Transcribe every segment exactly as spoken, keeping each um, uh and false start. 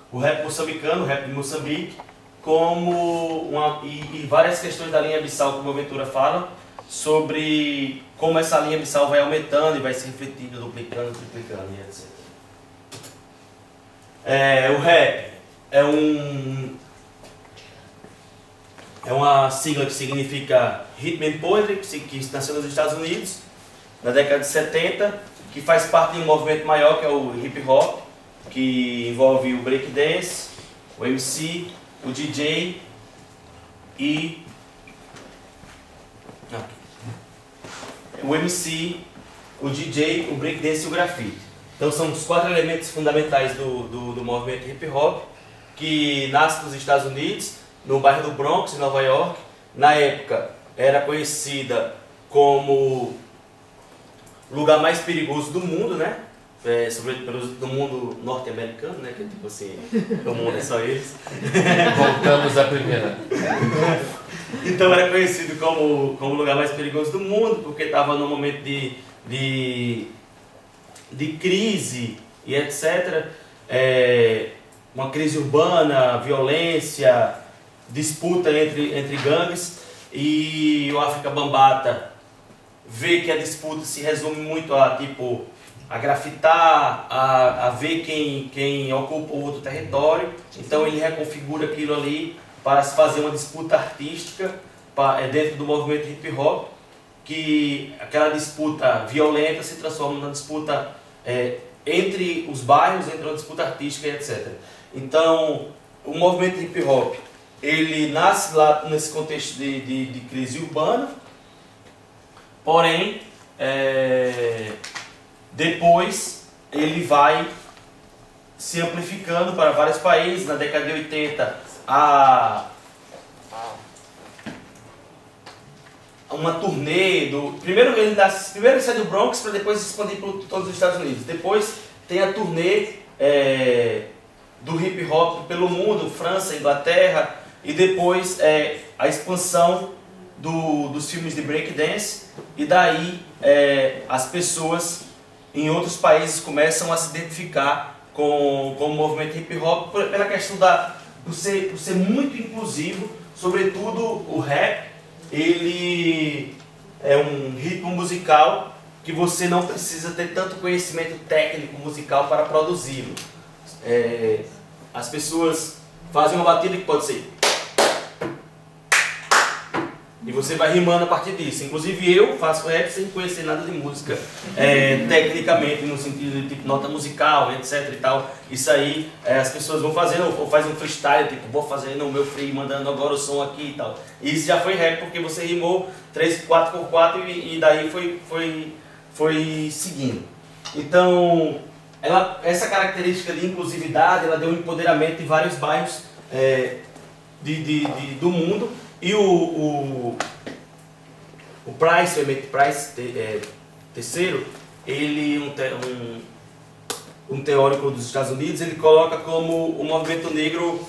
o rap moçambicano, o rap de Moçambique, como uma, e, e várias questões da linha abissal, como a Ventura fala, sobre como essa linha abissal vai aumentando e vai se refletindo, duplicando, triplicando e etcétera. É, o rap é um é uma sigla que significa Rhythm and Poetry, que nasceu nos Estados Unidos na década de setenta, que faz parte de um movimento maior que é o hip hop, que envolve o breakdance, o M C, o D J e o M C, o D J, o breakdance e o grafite. Então são os quatro elementos fundamentais do, do, do movimento hip hop, que nasce nos Estados Unidos, no bairro do Bronx, em Nova York. Na época era conhecida como o lugar mais perigoso do mundo, né? É, sobretudo do mundo norte-americano, né? Que tipo assim, o mundo é só eles. Voltamos à primeira. Então era conhecido como, como o lugar mais perigoso do mundo, porque estava num momento de, de, de crise e etcétera. É, uma crise urbana, violência, disputa entre, entre gangues, e o África Bambaataa vê que a disputa se resume muito a tipo a grafitar, a, a ver quem, quem ocupa o outro território. Então ele reconfigura aquilo ali para se fazer uma disputa artística para, é, dentro do movimento hip hop, que aquela disputa violenta se transforma numa disputa é, entre os bairros, entre uma disputa artística e etcétera. Então o movimento hip hop ele nasce lá nesse contexto de, de, de crise urbana, porém é, depois ele vai se amplificando para vários países. Na década de oitenta, a uma turnê do... Primeiro ele, nasce, primeiro ele sai do Bronx para depois se expandir por todos os Estados Unidos. Depois tem a turnê é, do hip hop pelo mundo, França, Inglaterra, e depois é, a expansão do, dos filmes de breakdance, e daí é, as pessoas em outros países começam a se identificar com, com o movimento hip hop pela questão da, do ser, do ser muito inclusivo. Sobretudo o rap, ele é um ritmo musical que você não precisa ter tanto conhecimento técnico musical para produzi-lo. É, as pessoas fazem uma batida que pode ser... E você vai rimando a partir disso. Inclusive eu faço rap sem conhecer nada de música, é, tecnicamente, no sentido de tipo, nota musical, etc e tal. Isso aí é, as pessoas vão fazendo, ou fazem um freestyle, tipo, vou fazer no meu free, mandando agora o som aqui e tal. E isso já foi rap, porque você rimou três, quatro por quatro e, e daí foi, foi, foi seguindo. Então, ela, essa característica de inclusividade, ela deu um empoderamento em vários bairros é, de, de, de, do mundo. E o, o, o Price, o Emmett Price, te, é, terceiro, ele, um, te, um, um teórico dos Estados Unidos, ele coloca como o movimento negro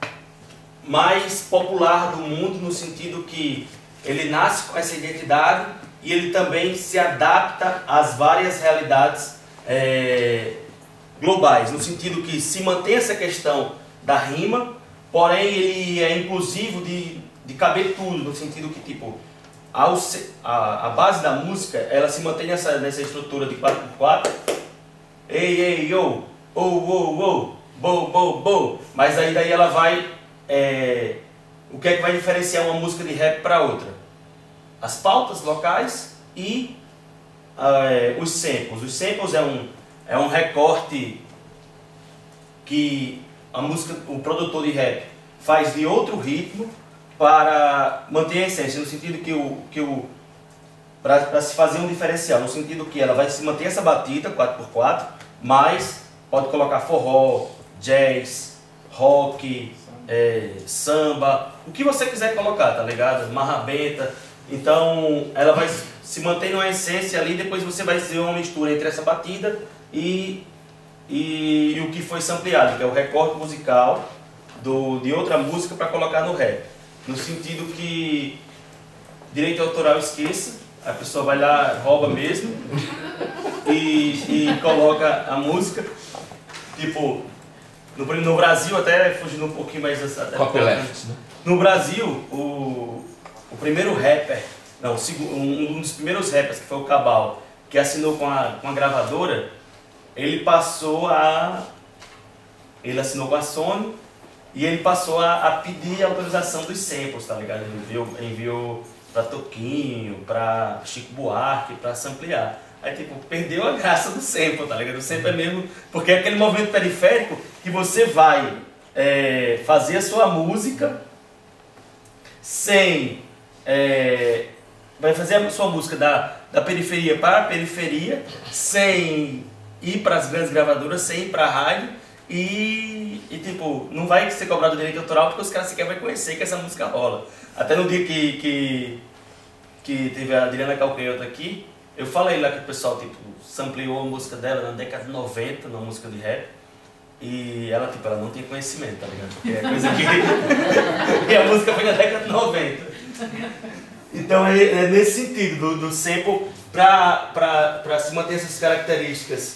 mais popular do mundo, no sentido que ele nasce com essa identidade e ele também se adapta às várias realidades é, globais, no sentido que se mantém essa questão da rima, porém ele é inclusivo de de caber tudo, no sentido que tipo a, a, a base da música ela se mantém nessa, nessa estrutura de quatro por quatro, ei, ei, yo, oh, oh, oh, bo, bo, bo, mas aí daí ela vai, é, o que é que vai diferenciar uma música de rap para outra? As pautas locais e é, os samples. Os samples é um, é um recorte que a música, o produtor de rap faz de outro ritmo para manter a essência, no sentido que o, que o para se fazer um diferencial, no sentido que ela vai se manter essa batida quatro por quatro, mas pode colocar forró, jazz, rock, é, samba, o que você quiser colocar, tá ligado? Marrabenta. Então ela vai se manter numa essência ali, depois você vai fazer uma mistura entre essa batida e, e, e o que foi sampleado, que é o recorte musical do, de outra música para colocar no rap. No sentido que direito autoral esqueça, a pessoa vai lá, rouba mesmo e, e coloca a música, tipo, No, no Brasil, até fugindo um pouquinho mais dessa... Copyleft, né? No Brasil, o, o primeiro rapper, não, um, um dos primeiros rappers, que foi o Cabal, que assinou com a, com a gravadora, ele passou a... Ele assinou com a Sony e ele passou a, a pedir a autorização dos samples, tá ligado? Ele enviou, enviou pra Toquinho, pra Chico Buarque, pra samplear. Aí, tipo, perdeu a graça do sample, tá ligado? O sample é mesmo... Porque é aquele movimento periférico que você vai é, fazer a sua música sem... É, vai fazer a sua música da, da periferia para a periferia, sem ir para as grandes gravadoras, sem ir para a rádio. E, e, tipo, não vai ser cobrado direito autoral porque os caras sequer vão conhecer que essa música rola. Até no dia que, que, que teve a Adriana Calcanhoto aqui, eu falei lá que o pessoal, tipo, sampleou a música dela na década de noventa, na música de rap. E ela, tipo, ela não tem conhecimento, tá ligado? Porque é coisa que... e a música foi na década de noventa. Então é, é nesse sentido, do, do sample, pra, pra, pra se manter essas características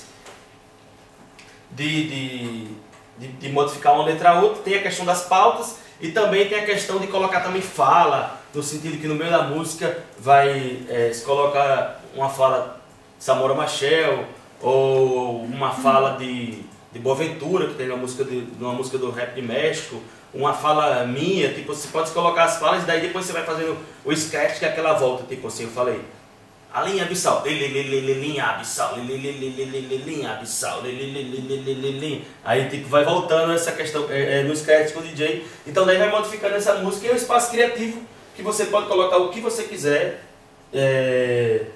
De, de, de, de modificar uma letra a outra, tem a questão das pautas e também tem a questão de colocar também fala, no sentido que no meio da música vai é, se colocar uma fala de Samora Machel ou uma fala de, de Boaventura, que tem uma música, de, uma música do Rap de México, uma fala minha, tipo, você pode colocar as falas e daí depois você vai fazendo o sketch que é aquela volta, tipo assim, eu falei. A linha abissal, linha abissal, linha abissal, aí tipo vai voltando essa questão é, é, no sketch com o D J, então daí vai modificando essa música e é um espaço criativo que você pode colocar o que você quiser é,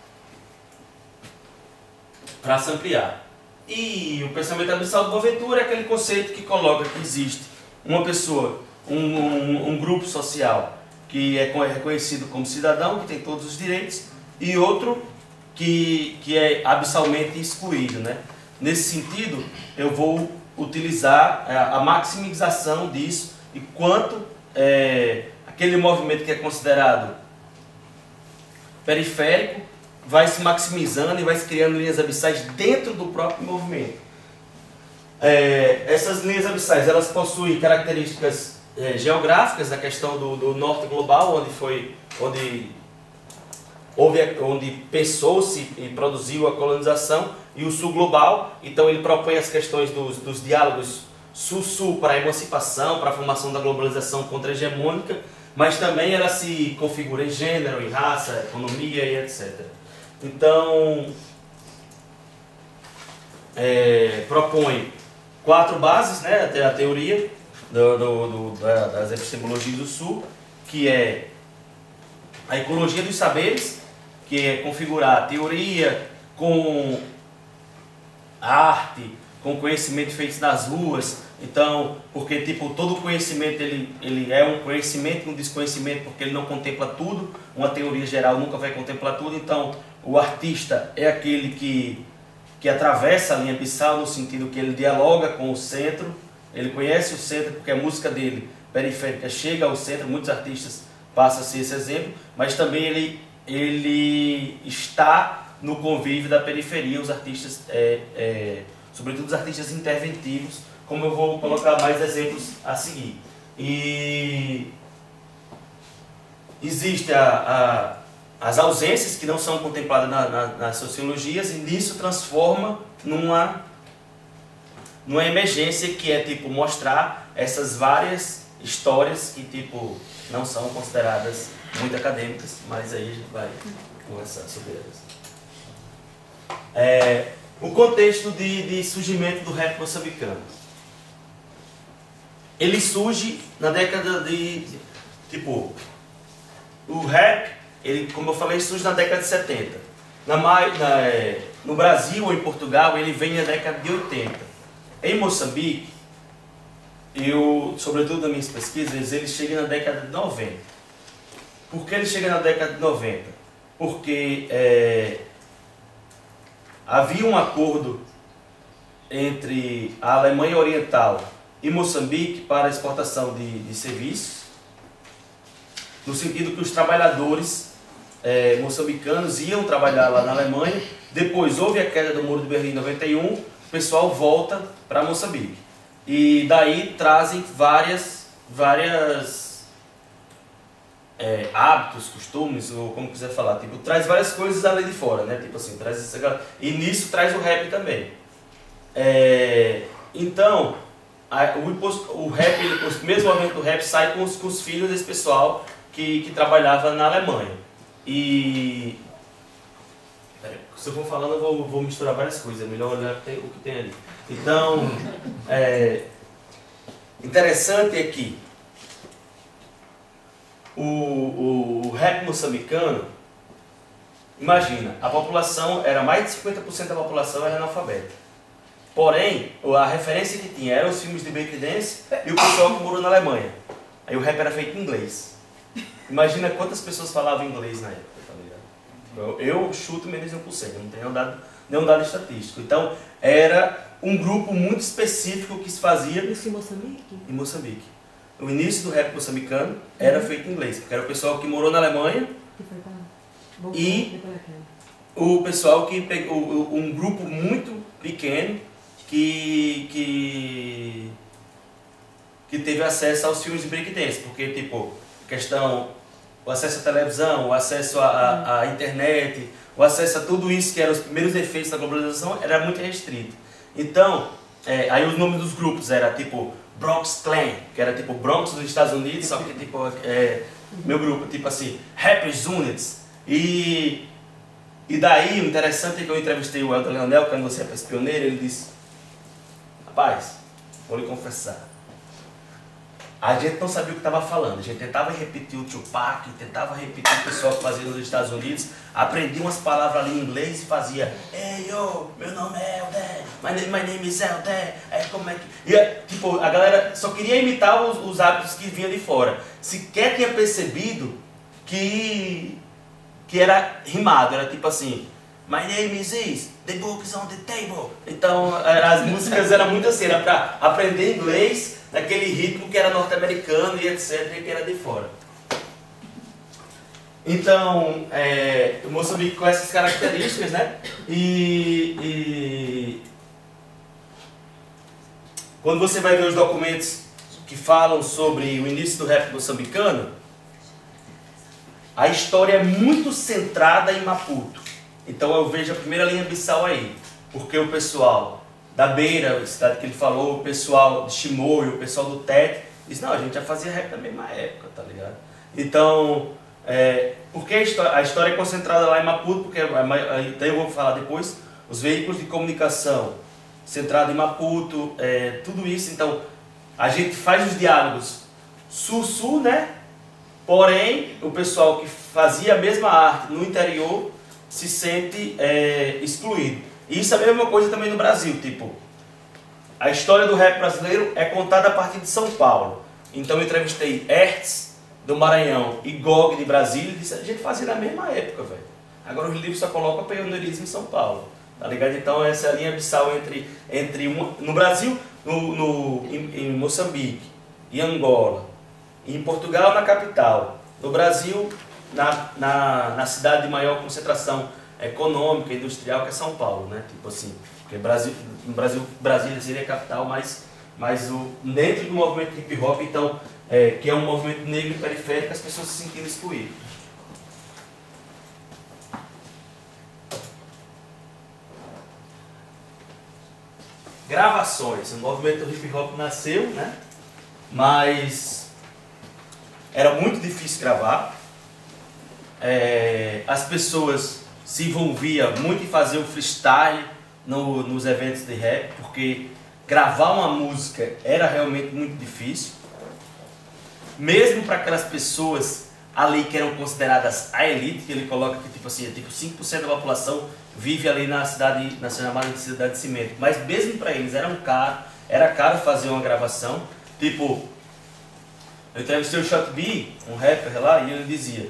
para samplear. E o pensamento abissal do Boaventura é aquele conceito que coloca que existe uma pessoa, um, um, um grupo social que é reconhecido como cidadão, que tem todos os direitos, e outro que, que é abissalmente excluído, né? Nesse sentido, eu vou utilizar a, a maximização disso e quanto é, aquele movimento que é considerado periférico vai se maximizando e vai se criando linhas abissais dentro do próprio movimento. É, essas linhas abissais, elas possuem características é, geográficas, a questão do, do norte global, onde foi... Onde, Houve, onde pensou-se e produziu a colonização, e o sul global, então ele propõe as questões dos, dos diálogos sul-sul para a emancipação, para a formação da globalização contra-hegemônica, mas também ela se configura em gênero, em raça, economia e etcétera. Então, é, propõe quatro bases, né, até a teoria do, do, do, da, das epistemologias do sul, que é a ecologia dos saberes, que é configurar a teoria com arte, com conhecimento feito nas ruas. Então, porque tipo, todo conhecimento ele, ele é um conhecimento, um desconhecimento, porque ele não contempla tudo, uma teoria geral nunca vai contemplar tudo. Então, o artista é aquele que, que atravessa a linha abissal, no sentido que ele dialoga com o centro, ele conhece o centro, porque a música dele, periférica, chega ao centro. Muitos artistas passam a ser esse exemplo, mas também ele ele está no convívio da periferia, os artistas, é, é, sobretudo os artistas interventivos, como eu vou colocar mais exemplos a seguir. E existem a, a, as ausências que não são contempladas na, na, nas sociologias, e nisso transforma numa, numa emergência que é tipo mostrar essas várias histórias que tipo não são consideradas muito acadêmicas, mas aí a gente vai conversar sobre elas. É, o contexto de, de surgimento do rap moçambicano. Ele surge na década de, de... Tipo, o rap, ele, como eu falei, surge na década de setenta. Na, na, é, no Brasil ou em Portugal, ele vem na década de oitenta. Em Moçambique, eu, sobretudo nas minhas pesquisas, ele chega na década de noventa. Por que ele chega na década de noventa? Porque é, havia um acordo entre a Alemanha Oriental e Moçambique para a exportação de, de serviços, no sentido que os trabalhadores é, moçambicanos iam trabalhar lá na Alemanha. Depois houve a queda do Muro de Berlim em noventa e um, o pessoal volta para Moçambique. E daí trazem várias, várias é, hábitos, costumes, ou como quiser falar, tipo, traz várias coisas além de fora, né? Tipo assim, traz essa, e nisso traz o rap também. É, então, a, o, o rap, ele, o mesmo movimento do rap sai com os, com os filhos desse pessoal que, que trabalhava na Alemanha. E se eu for falando, eu vou, vou misturar várias coisas, é melhor olhar o que tem ali. Então, é, interessante é que o, o, o rap moçambicano, imagina, a população, era mais de cinquenta por cento da população era analfabeta. Porém, a referência que tinha eram os filmes de breakdance e o pessoal que morou na Alemanha. Aí o rap era feito em inglês. Imagina quantas pessoas falavam inglês na época. Eu, eu chuto menos de um por cento, não tenho nenhum dado, nenhum dado estatístico. Então, era um grupo muito específico que se fazia Isso em Moçambique? em Moçambique. O início do rap moçambicano era uhum. feito em inglês, porque era o pessoal que morou na Alemanha que foi pra... e o pessoal que pegou um grupo muito pequeno que, que, que teve acesso aos filmes de breakdance, porque, tipo, questão... o acesso à televisão, o acesso à, à internet, o acesso a tudo isso que eram os primeiros efeitos da globalização era muito restrito. Então, é, aí os nomes dos grupos era tipo Bronx Clan, que era tipo Bronx dos Estados Unidos, só que tipo, é, meu grupo, tipo assim, Rappers Units. E, e daí, o interessante é que eu entrevistei o Elton Leonel, que é você é pioneiro, ele disse, rapaz, vou lhe confessar, a gente não sabia o que estava falando, a gente tentava repetir o Tupac, tentava repetir o pessoal que fazia nos Estados Unidos, aprendia umas palavras ali em inglês e fazia hey yo, meu nome é Elder, my name, my name is Elder, é, como é que... E, tipo, a galera só queria imitar os, os hábitos que vinham de fora, sequer tinha percebido que, que era rimado, era tipo assim, my name is this, the book is on the table. Então as músicas eram muito assim, era para aprender inglês, naquele ritmo que era norte-americano e etc, e que era de fora. Então, é, o Moçambique com essas características, né? E, e quando você vai ver os documentos que falam sobre o início do rap moçambicano, a história é muito centrada em Maputo. Então eu vejo a primeira linha abissal aí, porque o pessoal da Beira, a cidade que ele falou, o pessoal de Chimoio, o pessoal do Tete, diz, não, a gente já fazia rap na mesma época, tá ligado? Então, é, porque a história, a história é concentrada lá em Maputo, porque até eu vou falar depois, os veículos de comunicação centrado em Maputo, é, tudo isso, então, a gente faz os diálogos sul-sul, né? Porém, o pessoal que fazia a mesma arte no interior se sente é, excluído. E isso é a mesma coisa também no Brasil, tipo, a história do rap brasileiro é contada a partir de São Paulo. Então eu entrevistei Hertz do Maranhão e Gog de Brasília e disse, a gente fazia na mesma época, velho. Agora os livros só colocam pioneirismo em São Paulo, tá ligado? Então essa é a linha abissal entre, entre uma, no Brasil, no, no, em, em Moçambique, em Angola, em Portugal, na capital, no Brasil, na, na, na cidade de maior concentração econômica, industrial, que é São Paulo, né? Tipo assim, porque Brasil, no Brasil, Brasília seria a capital, mas, mas o, dentro do movimento hip hop, então, é, que é um movimento negro e periférico, as pessoas se sentiram excluídas. Gravações, o movimento hip hop nasceu, né? Mas era muito difícil gravar. É, as pessoas se envolvia muito em fazer o freestyle no, nos eventos de rap, porque gravar uma música era realmente muito difícil. Mesmo para aquelas pessoas ali que eram consideradas a elite, que ele coloca que tipo assim, tipo cinco por cento da população vive ali na cidade, na chamada cidade de cimento. Mas mesmo para eles era um caro, era caro fazer uma gravação. Tipo, eu entrevistei o Shot B, um rapper lá, e ele dizia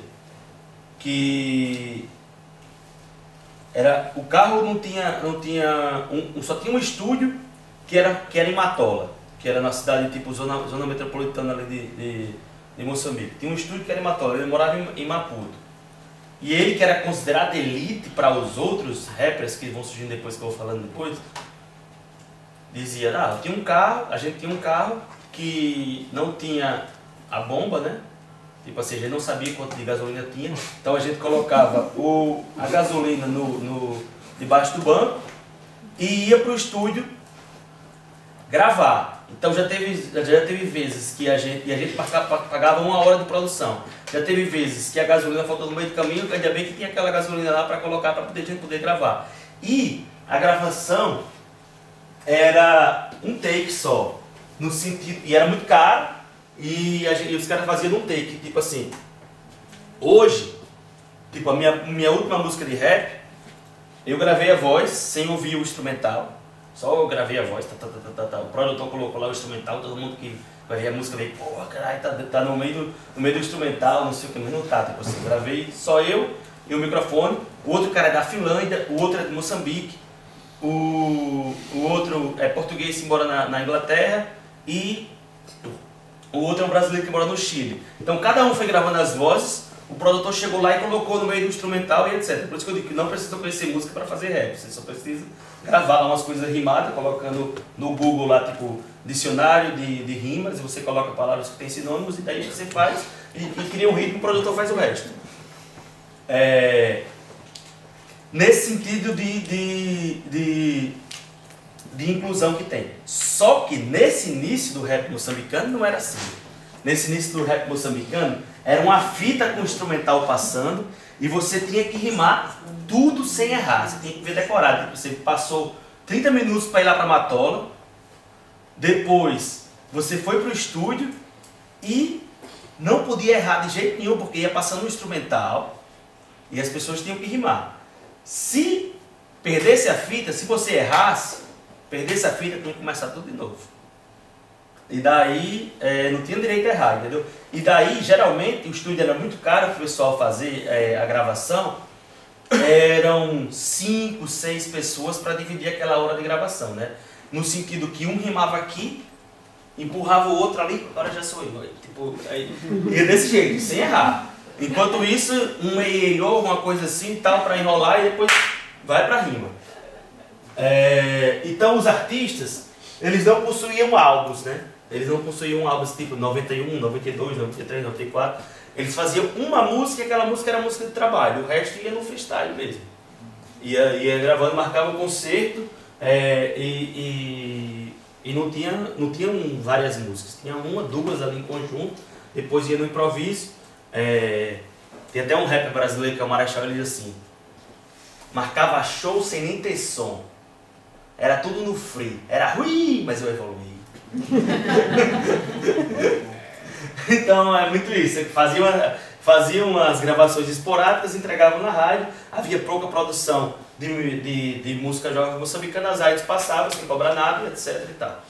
que era, o carro não tinha, não tinha um, só tinha um estúdio que era, que era em Matola, que era na cidade tipo zona, zona metropolitana ali de, de, de Moçambique. Tinha um estúdio que era em Matola, ele morava em, em Maputo. E ele que era considerado elite para os outros rappers que vão surgindo depois, que eu vou falando depois, dizia, ah, tinha um carro, a gente tinha um carro que não tinha a bomba, né? Tipo assim, a gente não sabia quanto de gasolina tinha, então a gente colocava o, a gasolina no, no, debaixo do banco e ia para o estúdio gravar. Então já teve, já teve vezes que a gente, e a gente pagava uma hora de produção. Já teve vezes que a gasolina faltou no meio do caminho, ainda bem que tinha aquela gasolina lá para colocar para poder, a gente poder gravar. E a gravação era um take só, no sentido, e era muito caro, e, a gente, e os caras faziam num take, tipo assim, hoje, tipo a minha, minha última música de rap, eu gravei a voz sem ouvir o instrumental, só eu gravei a voz, tá, tá, tá, tá, tá. O produtor colocou lá o instrumental, todo mundo que vai ver a música veio, porra, caralho, tá, tá no, meio do, no meio do instrumental, não sei o que, mas não tá, tipo assim, gravei só eu e o microfone, o outro cara é da Finlândia, o outro é de Moçambique, o, o outro é português que mora na, na Inglaterra e o outro é um brasileiro que mora no Chile. Então cada um foi gravando as vozes, o produtor chegou lá e colocou no meio do instrumental e etcétera. Por isso que eu digo que não precisa conhecer música para fazer rap, você só precisa gravar lá umas coisas rimadas, colocando no Google lá tipo dicionário de, de rimas, e você coloca palavras que tem sinônimos e daí você faz e, e cria um ritmo e o produtor faz o resto. É, nesse sentido de, de, de, de inclusão que tem. Só que nesse início do rap moçambicano não era assim. Nesse início do rap moçambicano era uma fita com o instrumental passando e você tinha que rimar tudo sem errar. Você tinha que ver decorado. Você passou trinta minutos para ir lá para Matola, depois você foi para o estúdio e não podia errar de jeito nenhum porque ia passando um instrumental e as pessoas tinham que rimar. Se perdesse a fita, se você errasse, perdesse a fita, tinha que começar tudo de novo. E daí é, não tinha direito a errar, entendeu? E daí, geralmente, o estúdio era muito caro para o pessoal fazer é, a gravação. Eram cinco, seis pessoas para dividir aquela hora de gravação, né? No sentido que um rimava aqui, empurrava o outro ali, agora já sou eu. Tipo, aí, ia desse jeito, sem errar. Enquanto isso, um eiô, uma coisa assim e tal, para enrolar e depois vai para rima. É, então os artistas, eles não possuíam álbuns, né? Eles não possuíam álbuns tipo noventa e um, noventa e dois, noventa e três, noventa e quatro. Eles faziam uma música e aquela música era música de trabalho. O resto ia no freestyle mesmo. Ia, ia gravando, marcava um concerto é, e, e, e não tinha, não tinham várias músicas. Tinha uma, duas ali em conjunto. Depois ia no improviso. É, tem até um rapper brasileiro que é o Marechal, ele diz assim: marcava show sem nem ter som. Era tudo no free. Era ruim, mas eu evoluí. Então é muito isso. Faziam fazia umas gravações esporádicas, entregavam na rádio. Havia pouca produção de, de, de música jovem moçambicana. As rádios passavam sem cobrar nada, etc e tal.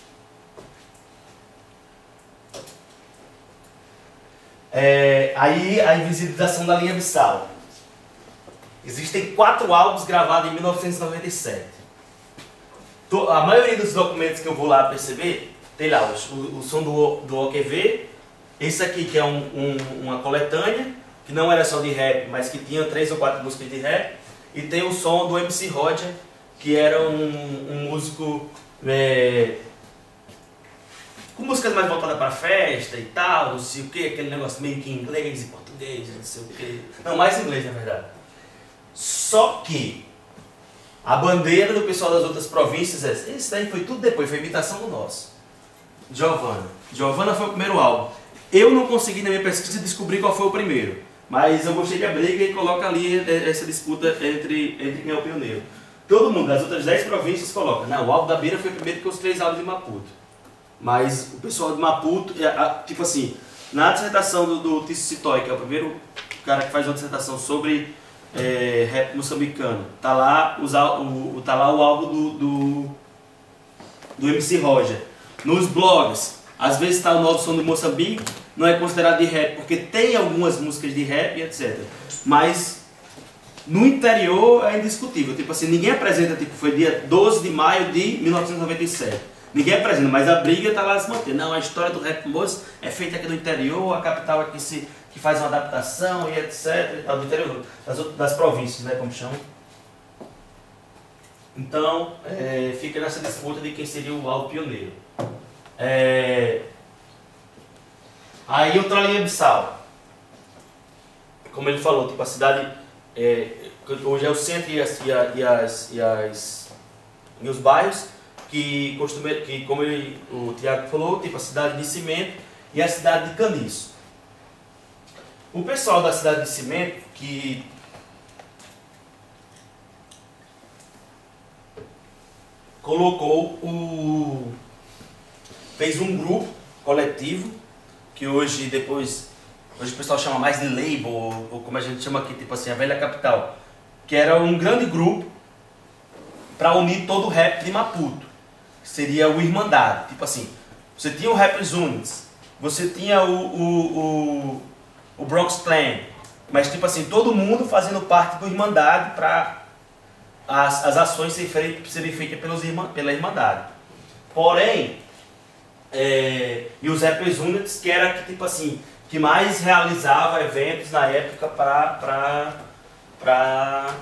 É, aí a invisibilização da linha Bissau. Existem quatro álbuns gravados em mil novecentos e noventa e sete. A maioria dos documentos que eu vou lá perceber, tem lá o, o, o som do, do O Q V, esse aqui que é um, um, uma coletânea, que não era só de rap, mas que tinha três ou quatro músicas de rap, e tem o som do M C Roger, que era um, um músico é, com músicas mais voltadas para festa e tal, não sei o que, aquele negócio meio que em inglês e português, não sei o que. Não, mais inglês na verdade. Só que a bandeira do pessoal das outras províncias é, esse daí foi tudo depois, foi imitação do nosso. Giovanna. Giovanna foi o primeiro álbum. Eu não consegui na minha pesquisa descobrir qual foi o primeiro, mas eu gostei da briga e coloca ali essa disputa entre, entre quem é o pioneiro. Todo mundo das outras dez províncias coloca, não, o álbum da Beira foi primeiro que os três álbuns de Maputo. Mas o pessoal de Maputo, tipo assim, na dissertação do, do Tício Citói, que é o primeiro cara que faz uma dissertação sobre É, rap moçambicano, tá lá, usar, o, tá lá o álbum do, do, do M C Roger. Nos blogs, às vezes está o novo som do Moçambique, não é considerado de rap, porque tem algumas músicas de rap e etcétera. Mas no interior é indiscutível, tipo assim, ninguém apresenta, tipo, foi dia doze de maio de mil novecentos e noventa e sete. Ninguém apresenta, mas a briga está lá a se manter. Não, a história do rap moço é feita aqui no interior, a capital aqui se... que faz uma adaptação e etcétera. E tal, do interior, das, das províncias, né, como chamam. Então, é, fica nessa disputa de quem seria o alto pioneiro. É, aí o Guiné-Bissau, como ele falou, tipo, a cidade é, hoje é o centro e, as, e, a, e, as, e, as, e os bairros que, costume, que como ele, o Tiago falou, tipo a cidade de Cimento e a cidade de Caniço. O pessoal da cidade de Cimento, que colocou o... fez um grupo coletivo, que hoje depois, hoje o pessoal chama mais de label, ou, ou como a gente chama aqui, tipo assim, a Velha Capital, que era um grande grupo para unir todo o rap de Maputo, que seria o Irmandade. Tipo assim, você tinha o Rappers Units, você tinha o, o, o, o Bronx Clan, mas tipo assim, todo mundo fazendo parte do Irmandade para as, as ações serem feitas, serem feitas pelos irmã, pela Irmandade. Porém, é, e os Rappers Units, que era que tipo assim, que mais realizava eventos na época para para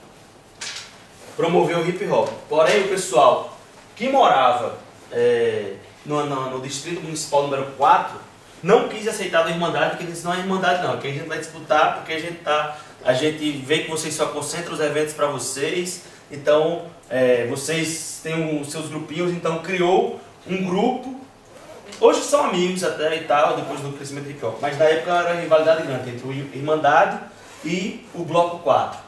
promover o hip hop. Porém, o pessoal que morava é, no, no, no Distrito Municipal número quatro não quis aceitar a Irmandade, porque disse, não é Irmandade não, que a gente vai disputar, porque a gente, tá, a gente vê que vocês só concentram os eventos para vocês, então é, vocês têm os seus grupinhos, então criou um grupo, hoje são amigos até e tal, depois do crescimento do hip hop, mas na época era uma rivalidade grande entre o Irmandade e o Bloco quatro,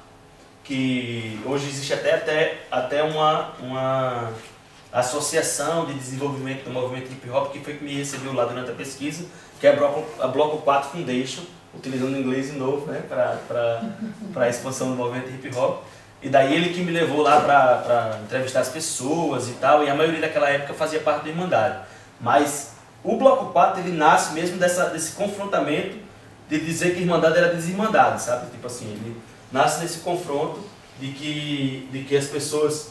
que hoje existe até, até, até uma, uma associação de desenvolvimento do movimento hip hop, que foi que me recebeu lá durante a pesquisa, que é a Bloco, a Bloco quatro Foundation, utilizando o inglês de novo, né, para a expansão do movimento hip hop. E daí ele que me levou lá para entrevistar as pessoas e tal, e a maioria daquela época fazia parte do Irmandade. Mas o Bloco quatro, ele nasce mesmo dessa, desse confrontamento de dizer que Irmandade era desirmandade, sabe? Tipo assim, ele nasce desse confronto de que, de que as pessoas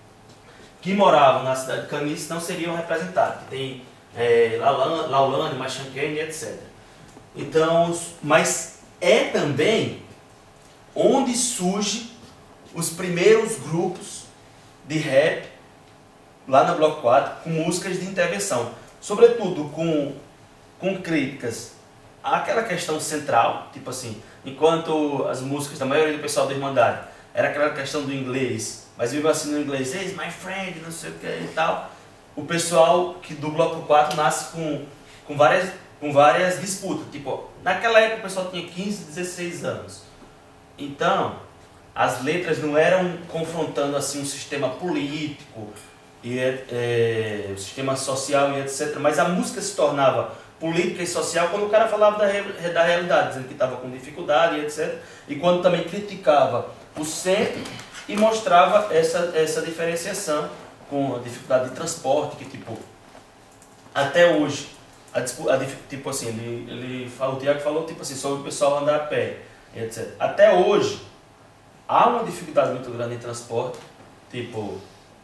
que moravam na cidade de Caniço não seriam representadas. Que tem é, Laulane, Machanquene, etcétera. Então, mas é também onde surge os primeiros grupos de rap lá no Bloco quatro com músicas de intervenção. Sobretudo com, com críticas àquela questão central, tipo assim, enquanto as músicas da maioria do pessoal da Irmandade era aquela questão do inglês, mas mesmo assim no inglês, hey, my friend, não sei o que e tal, o pessoal que do Bloco quatro nasce com, com, várias, com várias disputas. Tipo, naquela época o pessoal tinha quinze, dezesseis anos. Então, as letras não eram confrontando assim um sistema político, e, é, o sistema social e etcétera. Mas a música se tornava política e social quando o cara falava da, da realidade, dizendo que estava com dificuldade e etcétera. E quando também criticava o centro e mostrava essa, essa diferenciação com a dificuldade de transporte, que tipo, até hoje, a, a, tipo assim, ele, ele falou, o Tiago falou tipo assim, sobre o pessoal andar a pé, etcétera. Até hoje, há uma dificuldade muito grande em transporte, tipo,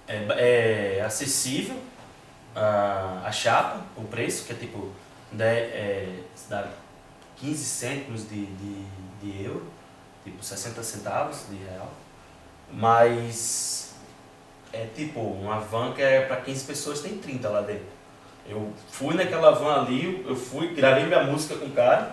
é, é acessível a, a chapa, o preço, que é tipo, dez, é, dá quinze cêntimos de, de, de euro, tipo sessenta centavos de real, mas é tipo, uma van que é para quinze pessoas, tem trinta lá dentro. Eu fui naquela van ali, eu fui, gravei minha música com o cara,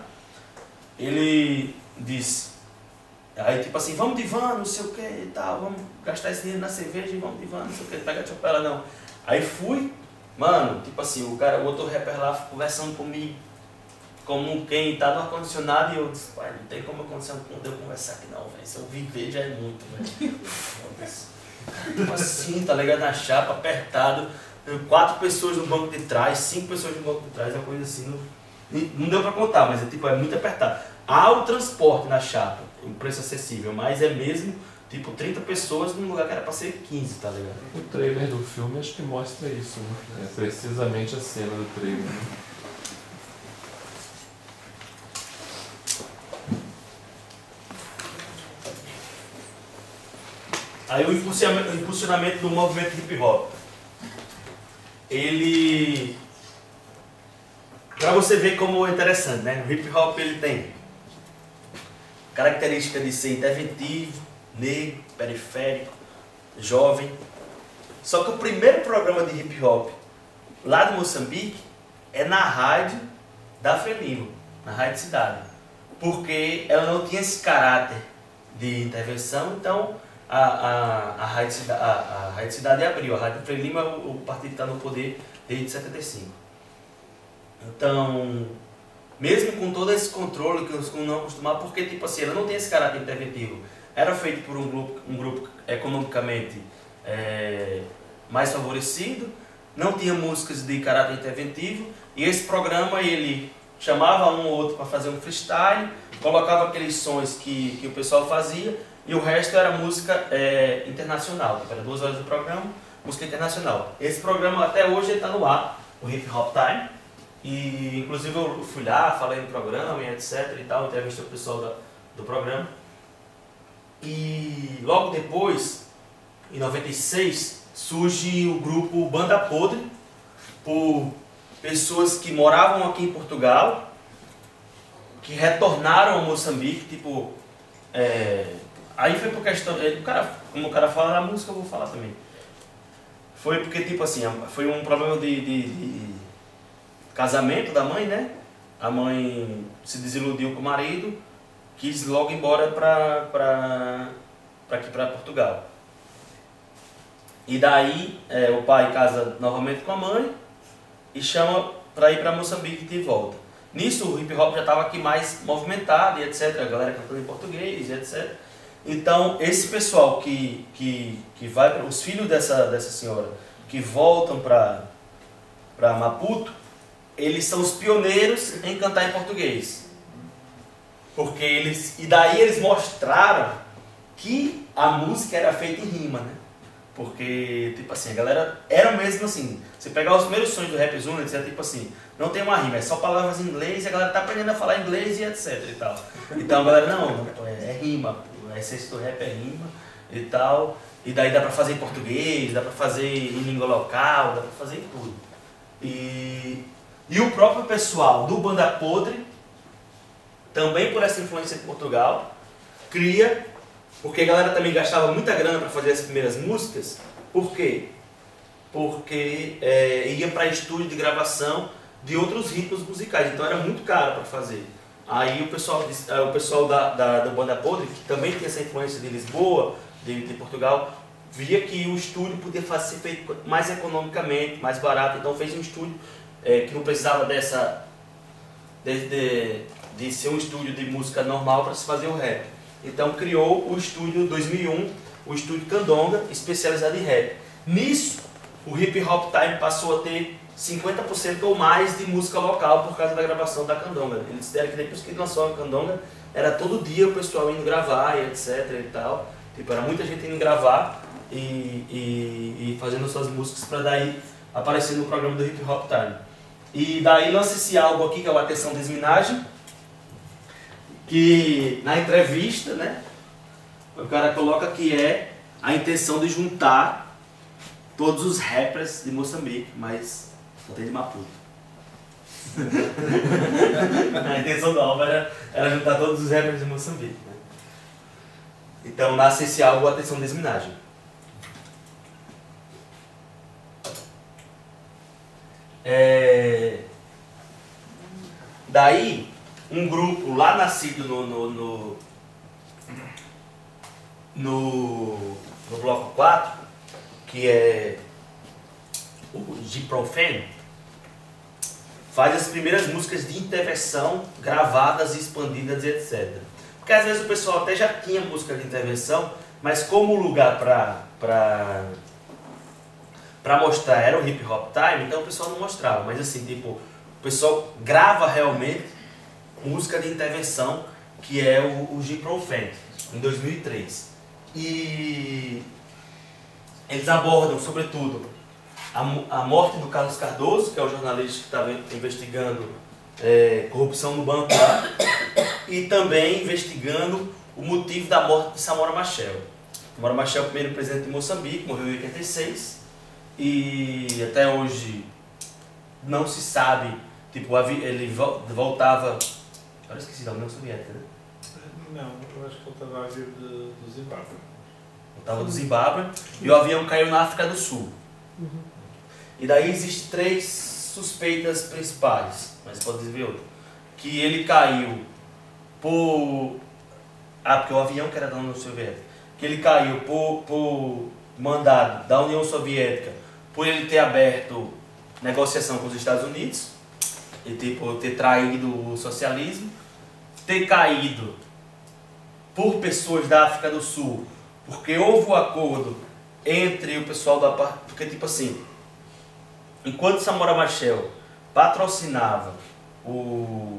ele disse, aí tipo assim, vamos de van, não sei o que e tal, vamos gastar esse dinheiro na cerveja e vamos de van, não sei o que, pega a chapela não. Aí fui, mano, tipo assim, o cara, o outro rapper lá conversando comigo, como quem tá no ar-condicionado, e eu disse, pai, não tem como eu, eu conversar aqui não, velho, se eu viver já é muito, velho. Foda-se. Tipo assim, tá ligado, na chapa, apertado, quatro pessoas no banco de trás, cinco pessoas no banco de trás, uma coisa assim, não, não deu pra contar, mas é, tipo, é muito apertado. Há o transporte na chapa, um preço acessível, mas é mesmo tipo trinta pessoas num lugar que era pra ser quinze, tá ligado? O trailer do filme acho que mostra isso, né? É precisamente a cena do trailer. Aí o impulsionamento, o impulsionamento do movimento hip hop. Ele... Pra você ver como é interessante, né? O hip hop ele tem característica de ser interventivo, negro, periférico, jovem. Só que o primeiro programa de hip hop lá de Moçambique é na rádio da Frelimo, na Rádio Cidade. Porque ela não tinha esse caráter de intervenção, então a, a, a, Rádio, Cidade, a, a Rádio Cidade abriu. A Rádio Frelimo é o, o partido que está no poder desde setenta e cinco. Então, mesmo com todo esse controle que os não acostumavam, porque tipo assim, ela não tem esse caráter interventivo. Era feito por um grupo, um grupo economicamente é, mais favorecido, não tinha músicas de caráter interventivo, e esse programa ele chamava um ou outro para fazer um freestyle, colocava aqueles sons que, que o pessoal fazia, e o resto era música é, internacional. Era duas horas do programa, música internacional. Esse programa até hoje está no ar, o Hip Hop Time, e inclusive eu fui lá, falei no programa e etc e tal, entrevistei o pessoal da, do programa. E logo depois, em noventa e seis, surge o grupo Banda Podre, por pessoas que moravam aqui em Portugal, que retornaram a Moçambique, tipo, é, aí foi por questão, o cara, como o cara fala na música, eu vou falar também. Foi porque, tipo assim, foi um problema de, de, de casamento da mãe, né? A mãe se desiludiu com o marido, quis logo ir embora para para aqui para Portugal. E daí é, o pai casa novamente com a mãe e chama para ir para Moçambique de volta. Nisso o hip hop já estava aqui mais movimentado e etc. A galera cantando em português e etcétera. Então esse pessoal que, que, que vai para os filhos dessa, dessa senhora que voltam para para Maputo, eles são os pioneiros em cantar em português. Porque eles, e daí eles mostraram que a música era feita em rima, né? Porque, tipo assim, a galera era mesmo assim, você pegar os primeiros sons do Rap Zone, dizia tipo assim, não tem uma rima, é só palavras em inglês e a galera tá aprendendo a falar inglês e etc e tal. Então a galera, não, é, é rima, a essência do rap é rima e tal, e daí dá pra fazer em português, dá pra fazer em língua local, dá pra fazer em tudo. E, e o próprio pessoal do Banda Podre, também por essa influência de Portugal, cria, porque a galera também gastava muita grana para fazer as primeiras músicas. Por quê? Porque é, ia para estúdio de gravação de outros ritmos musicais, então era muito caro para fazer. Aí o pessoal, o pessoal da, da, da Banda Podre, que também tinha essa influência de Lisboa, de, de Portugal, via que o estúdio podia fazer, ser feito mais economicamente, mais barato, então fez um estúdio é, que não precisava dessa... De, de, de ser um estúdio de música normal para se fazer o rap. Então criou o estúdio dois mil e um, o estúdio Candonga, especializado em rap. Nisso, o Hip Hop Time passou a ter cinquenta por cento ou mais de música local por causa da gravação da Candonga. Eles disseram que depois que lançou a Candonga, era todo dia o pessoal indo gravar e etc e tal. Tipo, era muita gente indo gravar e, e, e fazendo suas músicas para daí aparecer no programa do Hip Hop Time. E daí lança esse álbum aqui, que é o Atenção Desminagem, que na entrevista, né, o cara coloca que é a intenção de juntar todos os rappers de Moçambique, mas só tem de Maputo. A intenção do álbum era, era juntar todos os rappers de Moçambique, né? Então nasce esse álbum Atenção Desminagem. É... Daí um grupo lá nascido no, no, no, no, no bloco quatro, que é o Giprofen, faz as primeiras músicas de intervenção gravadas e expandidas e etcétera. Porque às vezes o pessoal até já tinha música de intervenção, mas como o lugar para para para mostrar era o Hip Hop Time, então o pessoal não mostrava. Mas assim, tipo, o pessoal grava realmente música de intervenção, que é o, o Giprofen, em dois mil e três. E eles abordam, sobretudo, a, a morte do Carlos Cardoso, que é o jornalista que estava investigando é, corrupção no banco lá, e também investigando o motivo da morte de Samora Machel. Samora Machel é o primeiro presidente de Moçambique, morreu em oitenta e seis, e até hoje não se sabe, tipo, ele voltava... Agora esqueci da União Soviética, né? Não, eu acho que ele estava a vir de, do Zimbábue. estava do Zimbábue, e o avião caiu na África do Sul. Uhum. E daí existem três suspeitas principais, mas pode ver outra. Que ele caiu por... Ah, porque o avião que era da União Soviética. Que ele caiu por, por mandado da União Soviética, por ele ter aberto negociação com os Estados Unidos, e tipo, ter traído o socialismo, ter caído por pessoas da África do Sul, porque houve um acordo entre o pessoal da... Porque tipo assim, enquanto Samora Machel patrocinava o,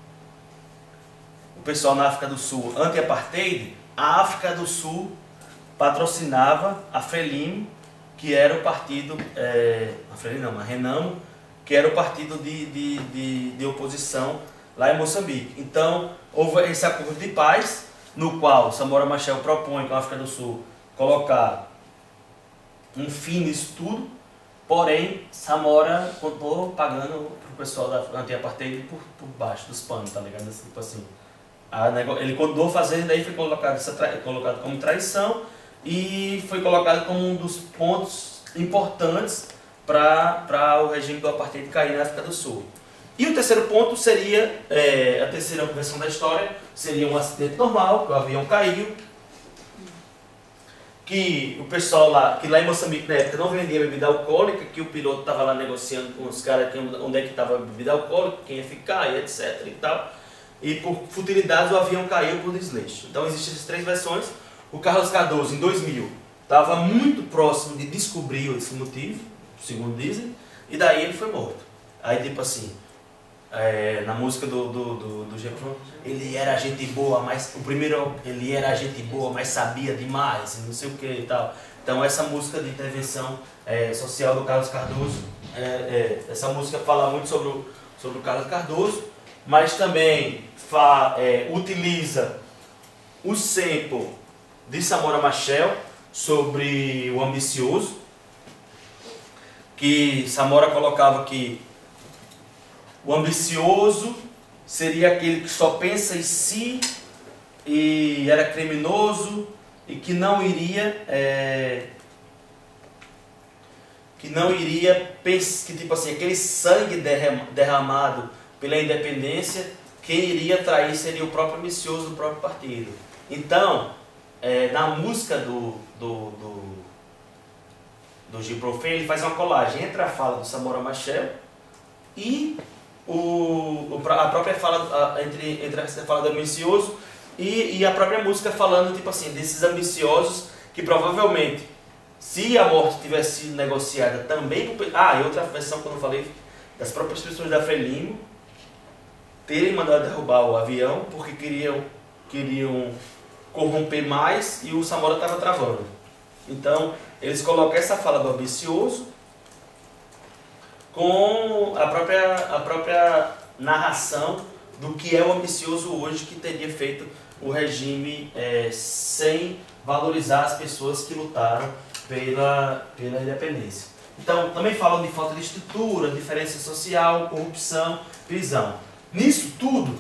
o pessoal na África do Sul anti-apartheid, a África do Sul patrocinava a Frelimo, que era o partido, é, a Frelimo não, a Renamo, que era o partido de, de, de, de oposição lá em Moçambique. Então, houve esse acordo de paz, no qual Samora Machel propõe com a África do Sul colocar um fim nisso tudo, porém, Samora continuou pagando pro pessoal da anti-apartheid por, por baixo dos panos, tá ligado? Assim, tipo assim, a, ele continuou fazendo, daí foi colocado, essa tra, colocado como traição e foi colocado como um dos pontos importantes para o regime do apartheid cair na África do Sul. E o terceiro ponto seria, é, a terceira versão da história, seria um acidente normal, que o avião caiu, que o pessoal lá, que lá em Moçambique na época não vendia bebida alcoólica, que o piloto estava lá negociando com os caras onde é que estava a bebida alcoólica, quem ia ficar, e etc e tal. E por futilidades o avião caiu por desleixo. Então existem essas três versões. O Carlos Cardoso, em dois mil, estava muito próximo de descobrir esse motivo, segundo dizem, e daí ele foi morto. Aí tipo assim, é, na música do, do, do, do Jefferson, ele era gente boa, mas o primeiro, ele era gente boa, mas sabia demais, não sei o que e tal. Então essa música de intervenção é, social do Carlos Cardoso, é, é, essa música fala muito sobre o, sobre o Carlos Cardoso, mas também fa, é, utiliza o sample de Samora Machel sobre o ambicioso, que Samora colocava que o ambicioso seria aquele que só pensa em si e era criminoso e que não iria é, que não iria pensar, que tipo assim, aquele sangue derramado pela independência, quem iria trair seria o próprio ambicioso do próprio partido. Então, é, na música do do, do, do Gil Profane, ele faz uma colagem entre a fala do Samora Machel e O, a própria fala, a, entre, entre a fala do ambicioso e, e a própria música falando tipo assim, desses ambiciosos que provavelmente, se a morte tivesse sido negociada também por, ah, e outra versão que eu não falei, das próprias pessoas da Frelimo terem mandado derrubar o avião porque queriam, queriam corromper mais e o Samora estava travando. Então eles colocam essa fala do ambicioso com a própria, a própria narração do que é o ambicioso hoje, que teria feito o regime é, sem valorizar as pessoas que lutaram pela, pela independência. Então, também falam de falta de estrutura, diferença social, corrupção, prisão. Nisso tudo,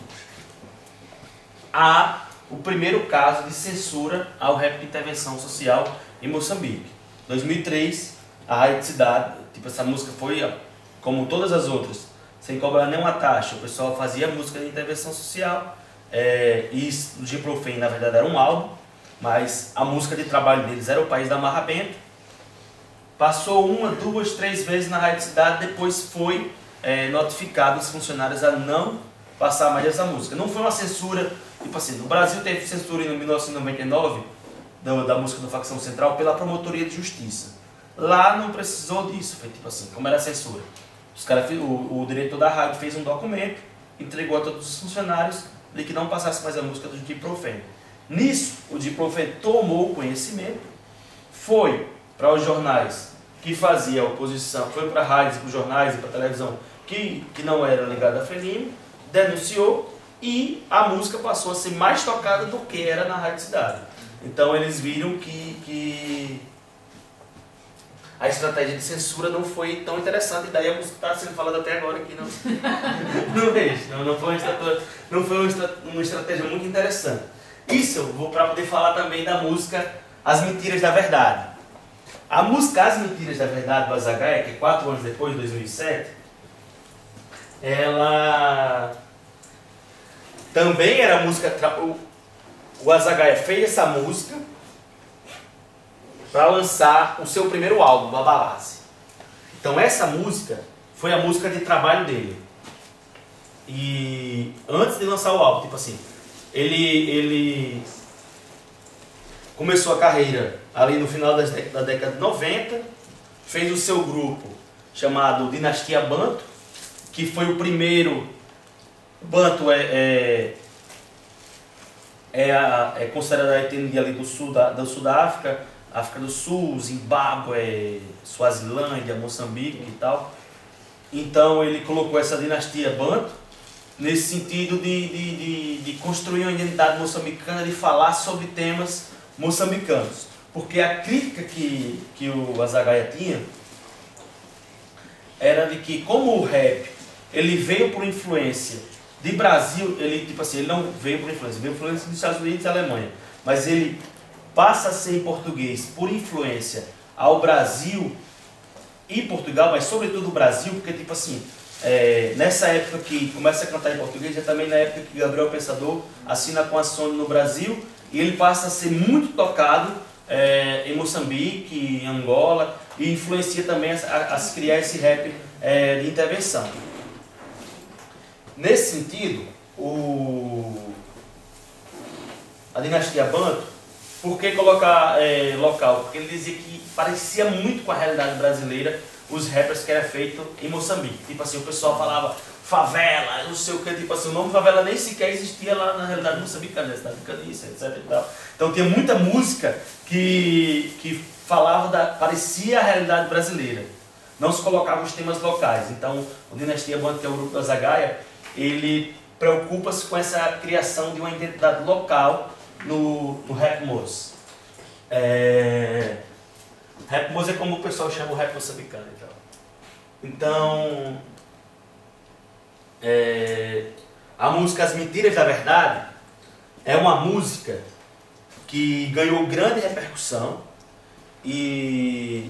há o primeiro caso de censura ao rap de intervenção social em Moçambique. Em dois mil e três, a Rádio Cidade, tipo, essa música foi... como todas as outras, sem cobrar nenhuma taxa, o pessoal fazia música de intervenção social, é, e o Gil Profane, na verdade, era um álbum, mas a música de trabalho deles era O País da Marra Benta. Passou uma, duas, três vezes na Rádio Cidade, depois foi é, notificado os funcionários a não passar mais essa música. Não foi uma censura, tipo assim, no Brasil teve censura em mil novecentos e noventa e nove, da, da música do Facção Central, pela Promotoria de Justiça. Lá não precisou disso, foi tipo assim, como era censura. Os cara, o, o diretor da rádio fez um documento, entregou a todos os funcionários de que não passasse mais a música do Gil Profane. Nisso, o Gil Profane tomou conhecimento, foi para os jornais que fazia oposição, foi para rádios, para os jornais e para a televisão que, que não era ligada a Frelimo, denunciou e a música passou a ser mais tocada do que era na Rádio Cidade. Então eles viram que... que a estratégia de censura não foi tão interessante, e daí a música está sendo falada até agora aqui. Não, não, vejo, não, não foi, uma estratégia, não foi uma, estra, uma estratégia muito interessante. Isso eu vou para poder falar também da música As Mentiras da Verdade. A música As Mentiras da Verdade do Azagaia, que é quatro anos depois, de dois mil e sete, ela também era música... O Azagaia fez essa música para lançar o seu primeiro álbum, Babalase. Então essa música foi a música de trabalho dele. E antes de lançar o álbum, tipo assim, ele, ele começou a carreira ali no final das, da década de noventa, fez o seu grupo chamado Dinastia Banto, que foi o primeiro. Banto é, é, é, a, é considerada a etnia ali do sul da, do sul da África, África do Sul, Zimbábue, Suazilândia, Moçambique e tal. Então ele colocou essa dinastia Banto nesse sentido de, de, de, de construir uma identidade moçambicana, de falar sobre temas moçambicanos. Porque a crítica que, que o Azagaia tinha era de que, como o rap ele veio por influência de Brasil, ele tipo assim, ele não veio por influência, veio por influência dos Estados Unidos e Alemanha, mas ele passa a ser em português por influência ao Brasil e Portugal, mas sobretudo o Brasil, porque tipo assim, é, nessa época que começa a cantar em português, é também na época que Gabriel Pensador assina com a Sony no Brasil, e ele passa a ser muito tocado é, em Moçambique, em Angola, e influencia também a, a se criar esse rap é, de intervenção. Nesse sentido, o, a dinastia Banto, por que colocar é, local? Porque ele dizia que parecia muito com a realidade brasileira os rappers que era feito em Moçambique. Tipo assim, o pessoal falava favela, não sei o que, tipo assim, o nome favela nem sequer existia lá na realidade moçambicana, na cidade de Caniça, etc e tal. Então tinha muita música que, que falava da, parecia a realidade brasileira. Não se colocavam os temas locais. Então o Dinastia Banto, que é o grupo do Azagaia, ele preocupa-se com essa criação de uma identidade local no, no rap moço. É... Rap moço é como o pessoal chama o rap moçambicano. Então, então é... a música As Mentiras da Verdade é uma música que ganhou grande repercussão e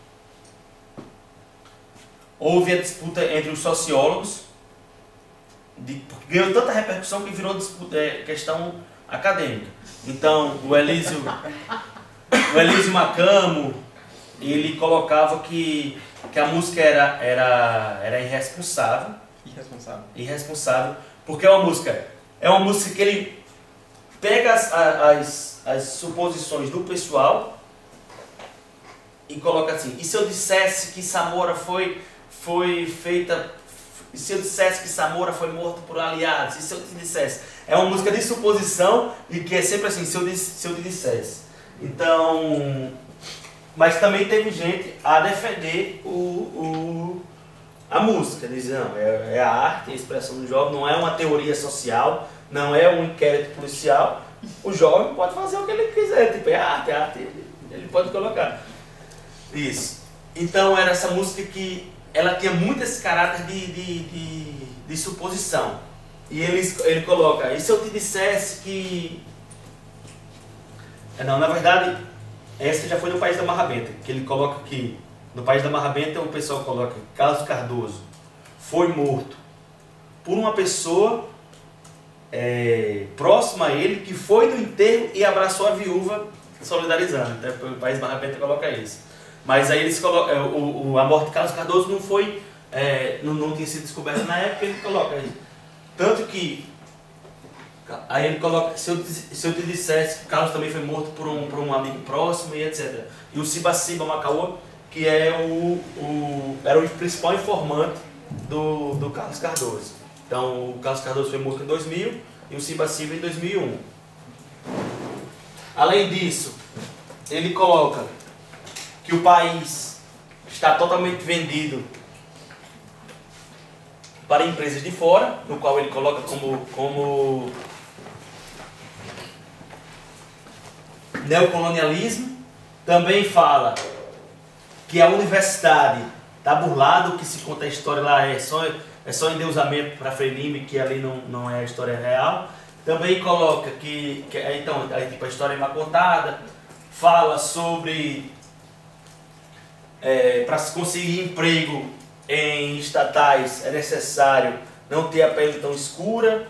houve a disputa entre os sociólogos, de, porque ganhou tanta repercussão que virou disputa, é, questão acadêmica. Então, o Elísio, o Elísio Macamo, ele colocava que, que a música era, era, era irresponsável. Irresponsável. Irresponsável, porque é uma música, é uma música que ele pega as, as, as suposições do pessoal e coloca assim, e se eu dissesse que Samora foi, foi feita, e se eu dissesse que Samora foi morto por aliados, e se eu te dissesse, é uma música de suposição e que é sempre assim, se eu, se eu te dissesse. Então, mas também teve gente a defender o, o, a música, dizendo, não, é, é a arte, a expressão do jovem, não é uma teoria social, não é um inquérito policial, o jovem pode fazer o que ele quiser, tipo, é arte, é arte, ele, ele pode colocar. Isso. Então era essa música que ela tinha muito esse caráter de, de, de, de suposição. E ele, ele coloca, e se eu te dissesse que... Não, na verdade, essa já foi no País da Marrabenta, que ele coloca que no País da Marrabenta o pessoal coloca Carlos Cardoso foi morto por uma pessoa é, próxima a ele, que foi no enterro e abraçou a viúva solidarizando. Então o País da Marrabenta coloca isso. Mas aí eles colocam, o, o, a morte de Carlos Cardoso não foi, é, não, não tinha sido descoberta na época, ele coloca aí. Tanto que, aí ele coloca, se eu, se eu te dissesse que Carlos também foi morto por um, por um amigo próximo e etcétera. E o Siba Siba Macaúa, que é o, o, era o principal informante do, do Carlos Cardoso. Então o Carlos Cardoso foi morto em dois mil e o Siba Siba em dois mil e um. Além disso, ele coloca que o país está totalmente vendido para empresas de fora, no qual ele coloca como, como neocolonialismo. Também fala que a universidade está burlada, o que se conta a história lá é só, é só endeusamento para Frei Lime, que ali não, não é a história real. Também coloca que, que então, aí, tipo, a história é mal contada, fala sobre é, para se conseguir emprego em estatais é necessário não ter a pele tão escura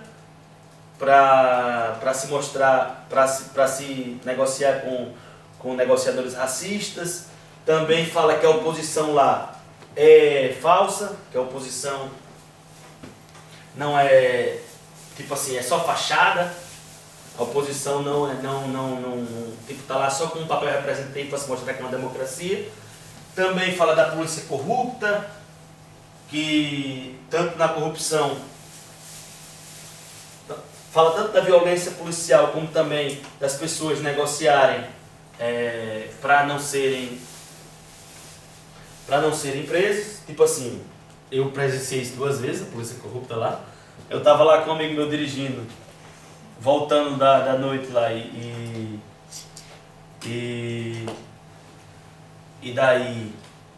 para se mostrar, para se, para se negociar com, com negociadores racistas. Também fala que a oposição lá é falsa, que a oposição não é, tipo assim, é só fachada. A oposição não é, não, não, não, tipo, tá lá só com um papel representativo para se mostrar que é uma democracia. Também fala da polícia corrupta, que tanto na corrupção, fala tanto da violência policial como também das pessoas negociarem é, para não serem para não serem presos. Tipo assim, eu presenciei isso duas vezes, a polícia corrupta lá. Eu tava lá com um amigo meu dirigindo, voltando da, da noite lá e, e, e daí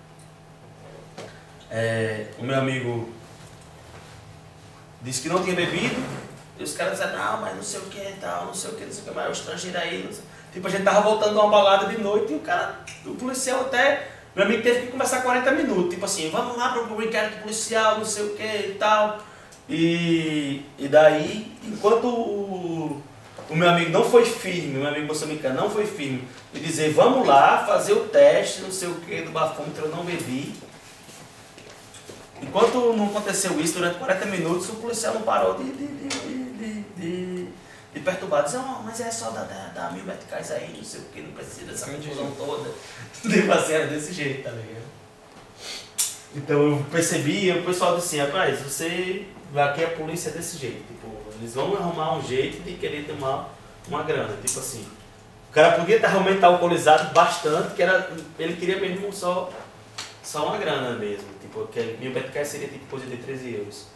é, o meu amigo disse que não tinha bebido e os caras disseram, não, mas não sei o que e tal, não sei o que, não sei o que, mas é o estrangeiro aí, não sei. Tipo, a gente tava voltando de uma balada de noite e o cara, o policial até, meu amigo teve que conversar quarenta minutos, tipo assim, vamos lá para o inquérito policial, não sei o que e tal. E, e daí, enquanto o, o meu amigo não foi firme, o meu amigo moçambicano não foi firme, e dizer, vamos lá fazer o teste, não sei o que, do bafômetro, eu não bebi. Enquanto não aconteceu isso, durante quarenta minutos, o policial não parou de, de, de, de, de, de perturbar, dizer, oh, mas é só da, da, da mil meticais aí, não sei o que, não precisa dessa confusão toda. Tipo assim, era desse jeito, tá ligado? Então eu percebi, o pessoal disse assim, rapaz, você... Aqui a polícia é desse jeito, tipo, eles vão arrumar um jeito de querer tomar uma grana, tipo assim. O cara podia estar realmente alcoolizado bastante, que era, ele queria mesmo só, só uma grana mesmo, tipo, que mil meticais seria tipo coisa de treze euros.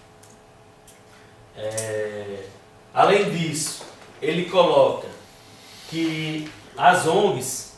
É, além disso, ele coloca que as O N Gs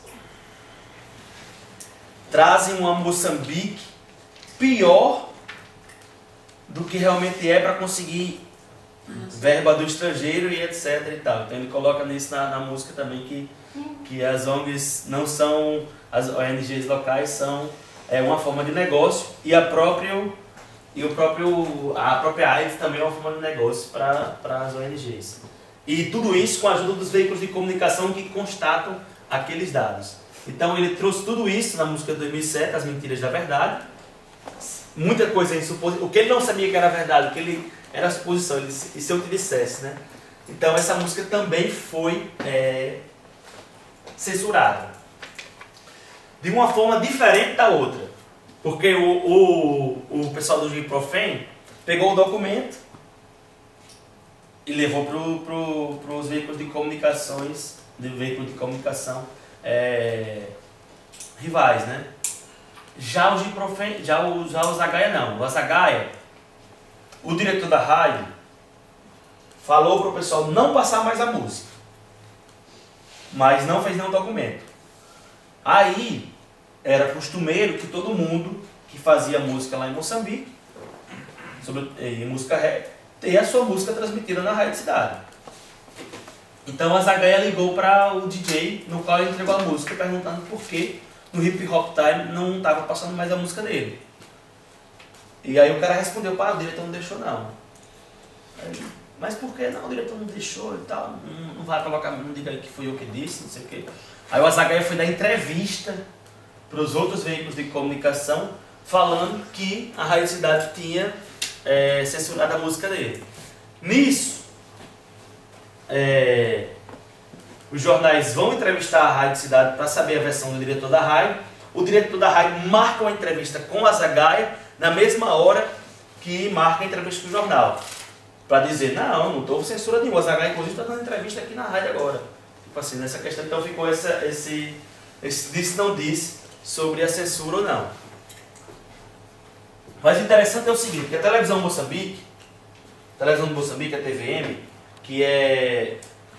trazem uma Moçambique pior do que realmente é para conseguir verba do estrangeiro e etc e tal. Então ele coloca nisso na, na música também que, que as O N Gs não são, as O N Gs locais são é, uma forma de negócio e a próprio, e o próprio, a própria AIDS também é uma forma de negócio para as O N Gs. E tudo isso com a ajuda dos veículos de comunicação que constatam aqueles dados. Então ele trouxe tudo isso na música de dois mil e sete, As Mentiras da Verdade. Muita coisa em suposição. O que ele não sabia que era verdade, o que ele era suposição, ele, e se eu te dissesse, né? Então essa música também foi é, censurada. De uma forma diferente da outra. Porque o, o, o pessoal do Juiz Profém pegou o documento e levou para pro, pro os veículos de comunicações, de veículos de comunicação é, rivais, né? Já o Giprofen, já o, já o Zagaia não. O Zagaia, o diretor da rádio, falou para o pessoal não passar mais a música. Mas não fez nenhum documento. Aí, era costumeiro que todo mundo que fazia música lá em Moçambique, sobre, em música rap, ter a sua música transmitida na Rádio Cidade. Então a Zagaia ligou para o D J, no qual ele entregou a música, perguntando por que no Hip Hop Time não estava passando mais a música dele. E aí o cara respondeu, pá, o diretor não deixou não. Aí, mas por que não? O diretor não deixou e tal, não, não vai colocar, não diga aí que fui eu que disse, não sei o quê. Aí o Azagaia foi dar entrevista para os outros veículos de comunicação, falando que a Rádio Cidade tinha é, censurado a música dele. Nisso, é, os jornais vão entrevistar a Rádio Cidade para saber a versão do diretor da rádio. O diretor da rádio marca uma entrevista com o Azagaia na mesma hora que marca a entrevista com o jornal. Para dizer, não, não estou censura nenhuma. O Azagaia, inclusive, está dando entrevista aqui na rádio agora. Tipo assim, nessa questão, então ficou essa, esse, esse disse não disse sobre a censura ou não. Mas o interessante é o seguinte, que a televisão Moçambique, a televisão de Moçambique, a T V M, que é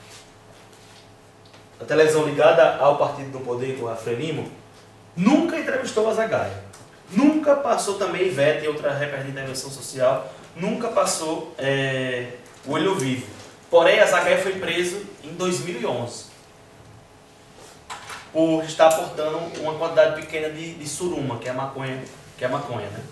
a televisão ligada ao Partido do Poder, com a Frelimo, nunca entrevistou o Azagaia. Nunca passou também Ivete e outra repórter de intervenção social, nunca passou é, o Olho Vivo. Porém, Azagaia foi preso em dois mil e onze. por estar aportando uma quantidade pequena de, de suruma, que é a maconha, que é a maconha, né?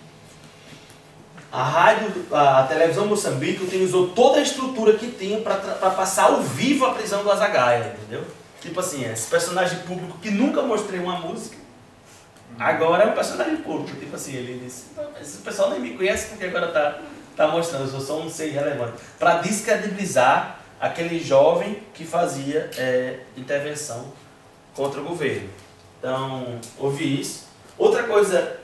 A rádio, a, a televisão Moçambique utilizou toda a estrutura que tinha para passar ao vivo a prisão do Azagaia, entendeu? Tipo assim, esse personagem público que nunca mostrei uma música, agora é um personagem público. Tipo assim, ele disse, esse pessoal nem me conhece porque agora tá, tá mostrando, eu sou só um ser irrelevante. Para descredibilizar aquele jovem que fazia é, intervenção contra o governo. Então, ouvi isso. Outra coisa,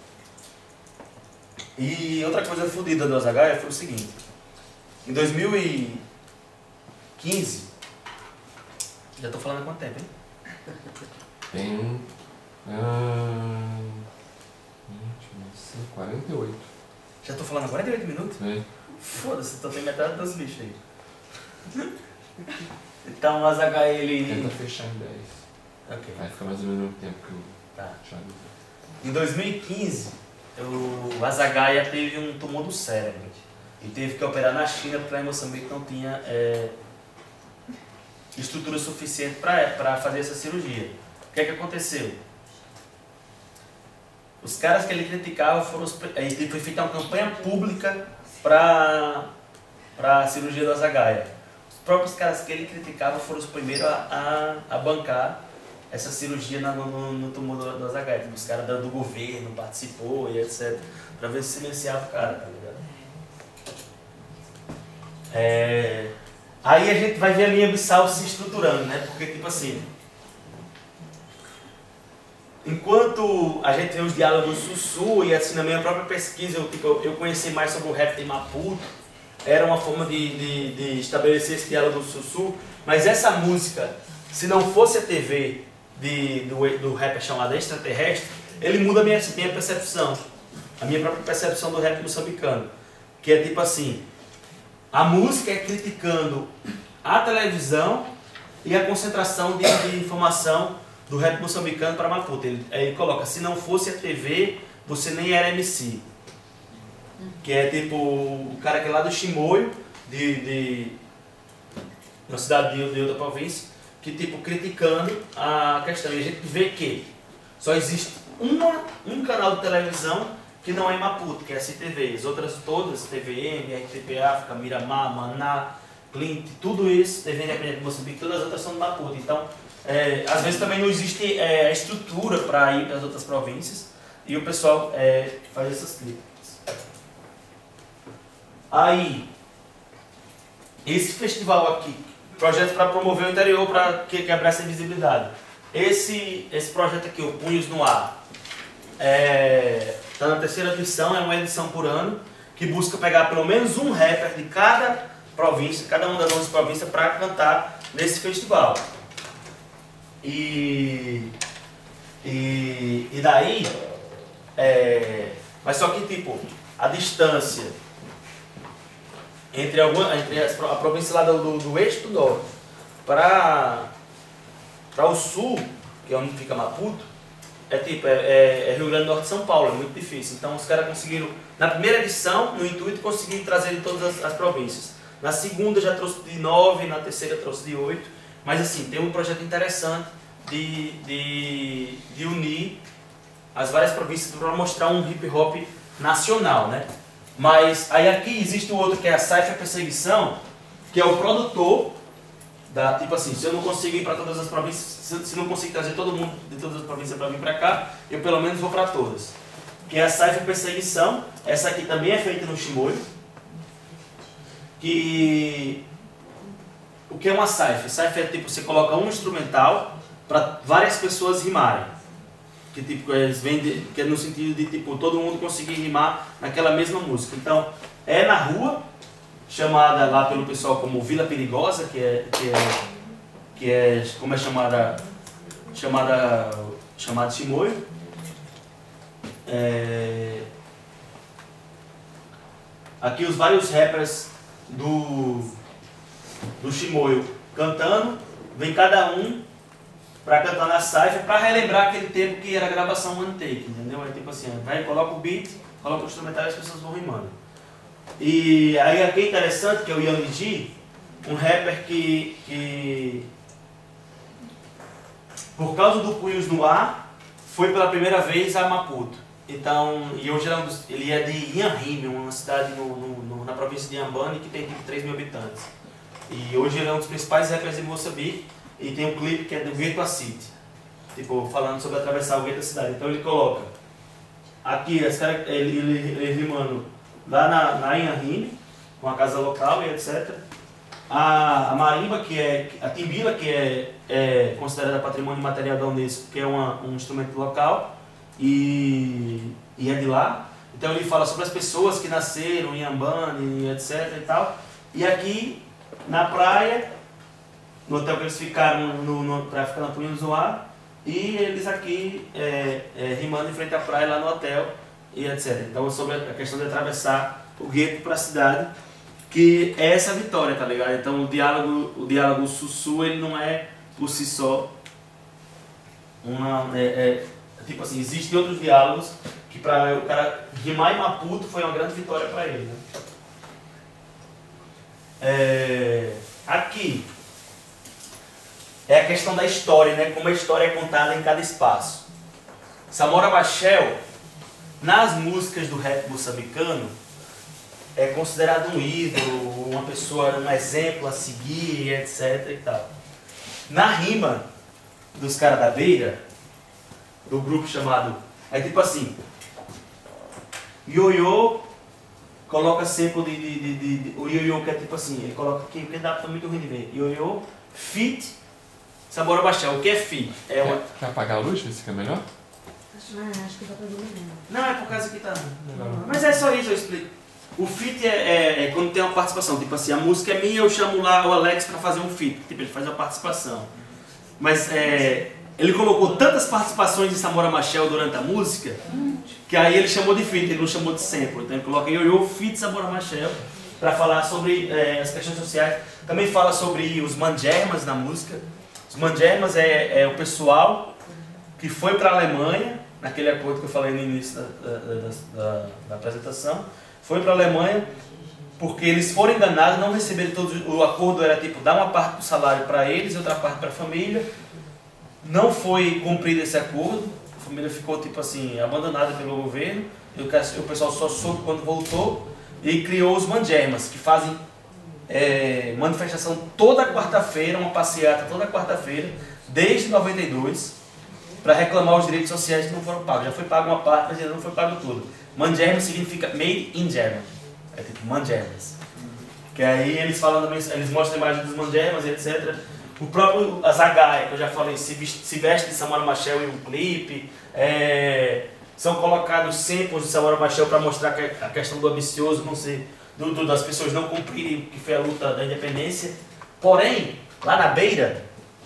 e outra coisa fodida do Azagaia foi o seguinte, em dois mil e quinze, já estou falando há quanto tempo, hein? Tem um... Ah, quarenta e oito. Já estou falando há quarenta e oito minutos? É. Foda-se, então tem metade dos bichos aí. Então o Azagaia, ele... Tenta fechar em dez. Ok. Vai ficar mais ou menos o mesmo tempo que o Tá. Thiago. Em dois mil e quinze, o Azagaia teve um tumor do cérebro e teve que operar na China porque lá em Moçambique não tinha é, estrutura suficiente para fazer essa cirurgia. O que é que aconteceu? Os caras que ele criticava foram os, ele foi feita uma campanha pública para a cirurgia do Azagaia. Os próprios caras que ele criticava foram os primeiros a, a, a bancar essa cirurgia no, no, no tumor do, do Azagaia. Os caras do governo participou e etcétera. Para ver se silenciava o cara, tá ligado? É, aí a gente vai ver a linha abissal se estruturando, né? Porque tipo assim, enquanto a gente vê os diálogos Sussu e assim na minha própria pesquisa eu, tipo, eu conheci mais sobre o rap de Maputo, era uma forma de, de, de estabelecer esse diálogo Sussu, mas essa música, se não fosse a T V de, do, do rapper chamado Extraterrestre, ele muda a minha, minha percepção, a minha própria percepção do rap moçambicano, que é tipo assim, a música é criticando a televisão e a concentração de, de informação do rap moçambicano para Maputo. Ele, ele coloca, se não fosse a T V, você nem era M C. Que é tipo o cara que é lá do Chimoio, de, de uma cidade de, de outra província, que tipo criticando a questão. E a gente vê que só existe uma, um canal de televisão que não é em Maputo, que é a C T V. As outras todas, T V M, R T P África, Miramar, Maná, Clint, tudo isso, T V Independente de Moçambique, todas as outras são de Maputo. Então, É, às vezes também não existe é, estrutura para ir para as outras províncias e o pessoal é, faz essas críticas. Aí, esse festival aqui, projeto para promover o interior, para que quebrar essa invisibilidade. Esse, esse projeto aqui, o Punhos no Ar, está é, na terceira edição, é uma edição por ano, que busca pegar pelo menos um rapper de cada província, cada uma das nossas províncias, para cantar nesse festival. E, e, e daí, é, mas só que tipo, a distância entre, alguma, entre a província lá do, do, do eixo do norte para o sul, que é onde fica Maputo, é tipo, é, é, é Rio Grande do Norte e São Paulo, é muito difícil. Então os caras conseguiram, na primeira edição, no intuito, conseguir trazer de todas as, as províncias. Na segunda já trouxe de nove, na terceira trouxe de oito. Mas assim, tem um projeto interessante de, de, de unir as várias províncias para mostrar um hip hop nacional, né? Mas aí aqui existe o outro que é a Cypher Perseguição, que é o produtor da, tipo assim, se eu não consigo ir para todas as províncias, se, se não consigo trazer todo mundo de todas as províncias para vir para cá, eu pelo menos vou para todas. Que é a Cypher Perseguição, essa aqui também é feita no Chimoio, que... O que é uma cypher? Cypher é tipo, você coloca um instrumental para várias pessoas rimarem. Que, tipo, eles vêm de, que é no sentido de tipo, todo mundo conseguir rimar naquela mesma música. Então, é na rua, chamada lá pelo pessoal como Vila Perigosa, que é, que é, que é como é chamada, chamada, chamada Chimoio. É, aqui os vários rappers do... do Chimoio cantando, vem cada um para cantar na cypher para relembrar aquele tempo que era gravação one take, entendeu? É tipo assim, vai, coloca o beat, coloca o instrumental e as pessoas vão rimando. E aí aqui é interessante que é o Young G, um rapper que, que por causa do Punhos no Ar, foi pela primeira vez a Maputo. Então, e hoje ele é, um dos, ele é de Inhambane, uma cidade no, no, no, na província de Inhambane que tem tipo três mil habitantes. E hoje ele é um dos principais rappers de Moçambique e tem um clipe que é do Gueto a City, tipo, falando sobre atravessar o gueto da cidade. Então ele coloca aqui, as cara, ele, ele, ele rimando lá na, na Inhambane, com a casa local e etcétera. A, a marimba, que é a timbila, que é, é considerada patrimônio material da Unesco, que é uma, um instrumento local e, e é de lá. Então ele fala sobre as pessoas que nasceram em Inhambane, etcétera e tal. E aqui na praia, no hotel que eles ficaram no, no, pra ficar na Punhos no Ar, e eles aqui é, é, rimando em frente à praia lá no hotel e etcétera. Então sobre a questão de atravessar o gueto para a cidade, que é essa vitória, tá ligado? Então o diálogo, o diálogo Sussu, ele não é por si só uma, é, é, tipo assim, existem outros diálogos que para o cara rimar em Maputo foi uma grande vitória para ele, né? É, aqui é a questão da história, né? Como a história é contada em cada espaço. Samora Machel, nas músicas do rap moçambicano, é considerado um ídolo, uma pessoa, um exemplo a seguir, etcétera e tal. Na rima dos caras da beira, do grupo chamado, é tipo assim, Ioiô coloca sempre de, de, de, de, de o Ioiô que é tipo assim, ele coloca aqui, porque dá pra muito ruim de ver, Ioiô, fit, Samora Machel. O que é fit? É uma... Quer, quer apagar a luz? Ver se fica melhor? Acho, ah, acho que dá pra ver mesmo. Não, é por causa que tá... Mas é só isso, eu explico. O feat é, é, é quando tem uma participação, tipo assim, a música é minha, eu chamo lá o Alex para fazer um feat, tipo, ele faz a participação. Mas é, ele colocou tantas participações de Samora Machel durante a música, que aí ele chamou de feat, ele não chamou de sample. Então ele coloca Ioiô feat Samora Machel para falar sobre é, as questões sociais. Também fala sobre os manjermas na música. Os manjermas é, é o pessoal que foi para a Alemanha, naquele acordo que eu falei no início da, da, da, da, da apresentação. Foi para a Alemanha porque eles foram enganados, não receberam todos. O acordo era tipo dar uma parte do salário para eles e outra parte para a família. Não foi cumprido esse acordo. A família ficou tipo assim abandonada pelo governo. E o pessoal só soube quando voltou e criou os manjermas, que fazem é, manifestação toda quarta-feira, uma passeata toda quarta-feira desde noventa e dois para reclamar os direitos sociais que não foram pagos. Já foi pago uma parte, mas ainda não foi pago tudo. Manjerma significa made in German. É tipo manjermas. Que aí eles falam também, eles mostram a imagem dos manjermas, etcétera. O próprio Zagaia, que eu já falei, se veste, se veste de Samora Machel em um clipe. É, são colocados samples de Samora Machel para mostrar que a questão do ambicioso, não sei, do, do, das pessoas não cumprirem o que foi a luta da independência. Porém, lá na beira,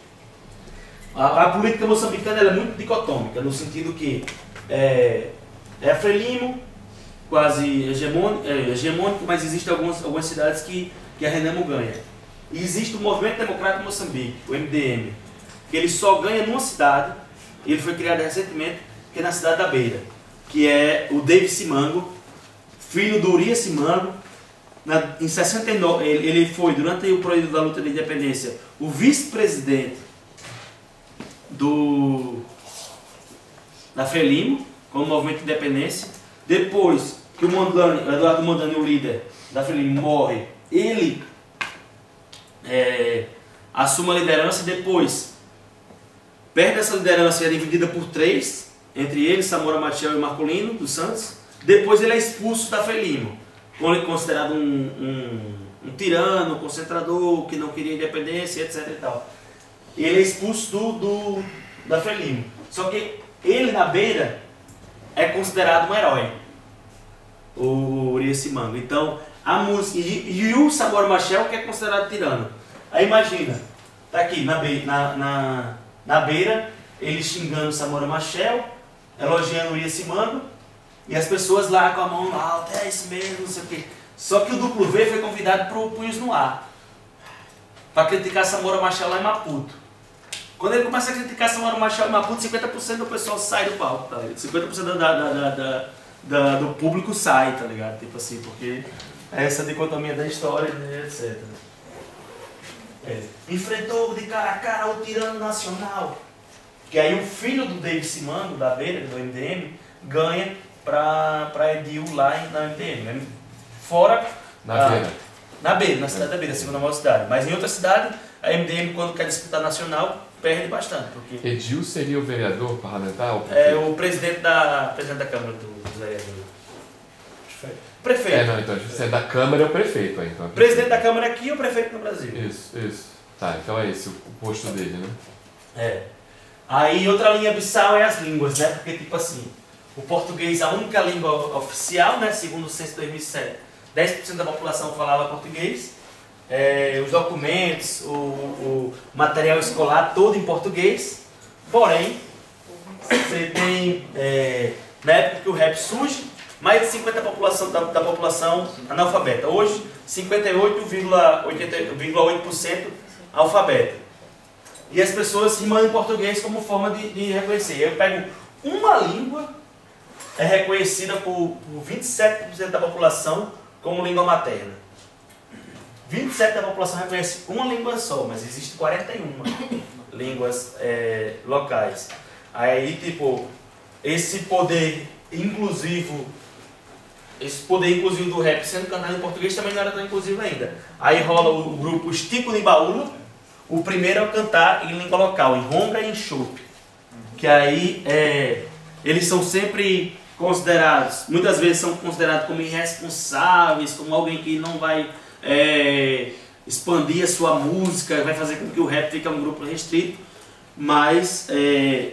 a, a política moçambicana ela é muito dicotômica, no sentido que é, é Frelimo, quase hegemônico, é, hegemônico, mas existem algumas, algumas cidades que, que a Renamo ganha. E existe o Movimento Democrático Moçambique, o M D M, que ele só ganha numa cidade, ele foi criado recentemente, que é na cidade da Beira, que é o David Simango, filho do Urias Simango. Na, em sessenta e nove, ele, ele foi, durante o período da luta de independência, o vice-presidente do da Frelimo, com o movimento de independência. Depois que o Mondlane, Eduardo Mondlane, o líder da Frelimo, morre, ele é, assume a liderança. Depois perde essa liderança e é dividida por três, entre eles, Samora Machel e Marcolino dos Santos. Depois ele é expulso da Frelimo, considerado um, um, um tirano, um concentrador, que não queria independência, etc e tal. Ele é expulso do, do, da Frelimo. Só que ele na beira é considerado um herói, o Urias Simango. Então, a música. E, e o Samora Machel que é considerado tirano. Aí imagina, tá aqui na, be, na, na, na beira, ele xingando Samora Machel, elogiando o Urias Simango, e as pessoas lá com a mão alta, é isso mesmo, não sei o quê. Só que o Duplo V foi convidado para o Punhos no Ar, para criticar Samora Machel lá em Maputo. Quando ele começa a criticar Samora Machel em Maputo, cinquenta por cento do pessoal sai do palco, tá? cinquenta por cento da, da, da, da, da, do público sai, tá ligado? Tipo assim, porque é essa dicotomia da história, né, etcétera. É. Enfrentou de cara a cara o tirano nacional. Que aí o filho do David Simano, da Beira, do M D M, ganha para Edil lá na M D M. Fora... Na a, Beira. Na Beira, na cidade da Beira, a segunda maior cidade. Mas em outra cidade, a M D M, quando quer disputar nacional, perde bastante. Porque Edil seria o vereador parlamentar? O é o presidente da, presidente da Câmara do, dos vereadores. Prefeito. É, não, então você é da Câmara é o prefeito aí. Então, é prefeito. Presidente da Câmara aqui e o prefeito no Brasil. Isso, isso. Tá, então é esse o posto dele, né? É. Aí outra linha abissal é as línguas, né? Porque tipo assim, o português é a única língua oficial, né? Segundo o censo de dois mil e sete, dez por cento da população falava português. É, os documentos, o, o material escolar todo em português. Porém, você tem, é, na época que o rap surge, mais de cinquenta por cento da população, da, da população analfabeta. Hoje, cinquenta e oito vírgula oito por cento alfabeta. E as pessoas rimando em português como forma de, de reconhecer. Eu pego uma língua, é reconhecida por, por vinte e sete por cento da população como língua materna. vinte e sete por cento da população reconhece uma língua só, mas existem quarenta e uma línguas é, locais. Aí, tipo, esse poder inclusivo, esse poder inclusivo do rap sendo cantado em português também não era tão inclusivo ainda. Aí rola o grupo Estico Nimbaúla, o primeiro a cantar em língua local, em Ronga e em Chope. Que aí é, eles são sempre considerados, muitas vezes são considerados como irresponsáveis, como alguém que não vai é, expandir a sua música, vai fazer com que o rap fique um grupo restrito, mas é,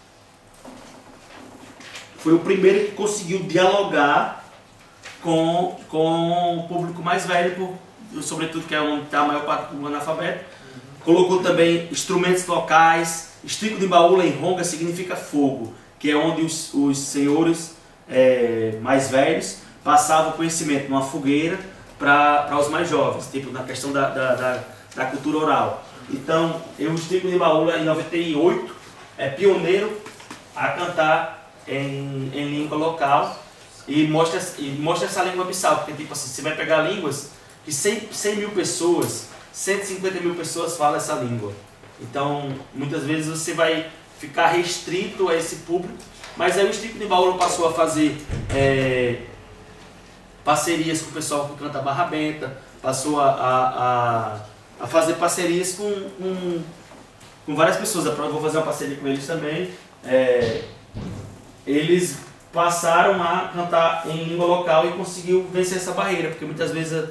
foi o primeiro que conseguiu dialogar com, com o público mais velho, por, sobretudo que é onde está a maior parte do analfabeto. Colocou também instrumentos locais. Estico de Baúla em Ronga significa fogo, que é onde os, os senhores é, mais velhos passavam conhecimento numa fogueira para os mais jovens, tipo na questão da, da, da, da cultura oral. Então, eu, o Estico de Baúla, em noventa e oito, é pioneiro a cantar em, em língua local e mostra, e mostra essa língua abissal, porque tipo assim, você vai pegar línguas que cem, cem mil pessoas, cento e cinquenta mil pessoas falam essa língua. Então, muitas vezes você vai ficar restrito a esse público, mas aí o Estico de Baúla passou a fazer é, parcerias com o pessoal que canta Barra Benta, passou a, a, a fazer parcerias com, com, com várias pessoas. Eu vou fazer uma parceria com eles também. É, eles passaram a cantar em língua local e conseguiu vencer essa barreira, porque muitas vezes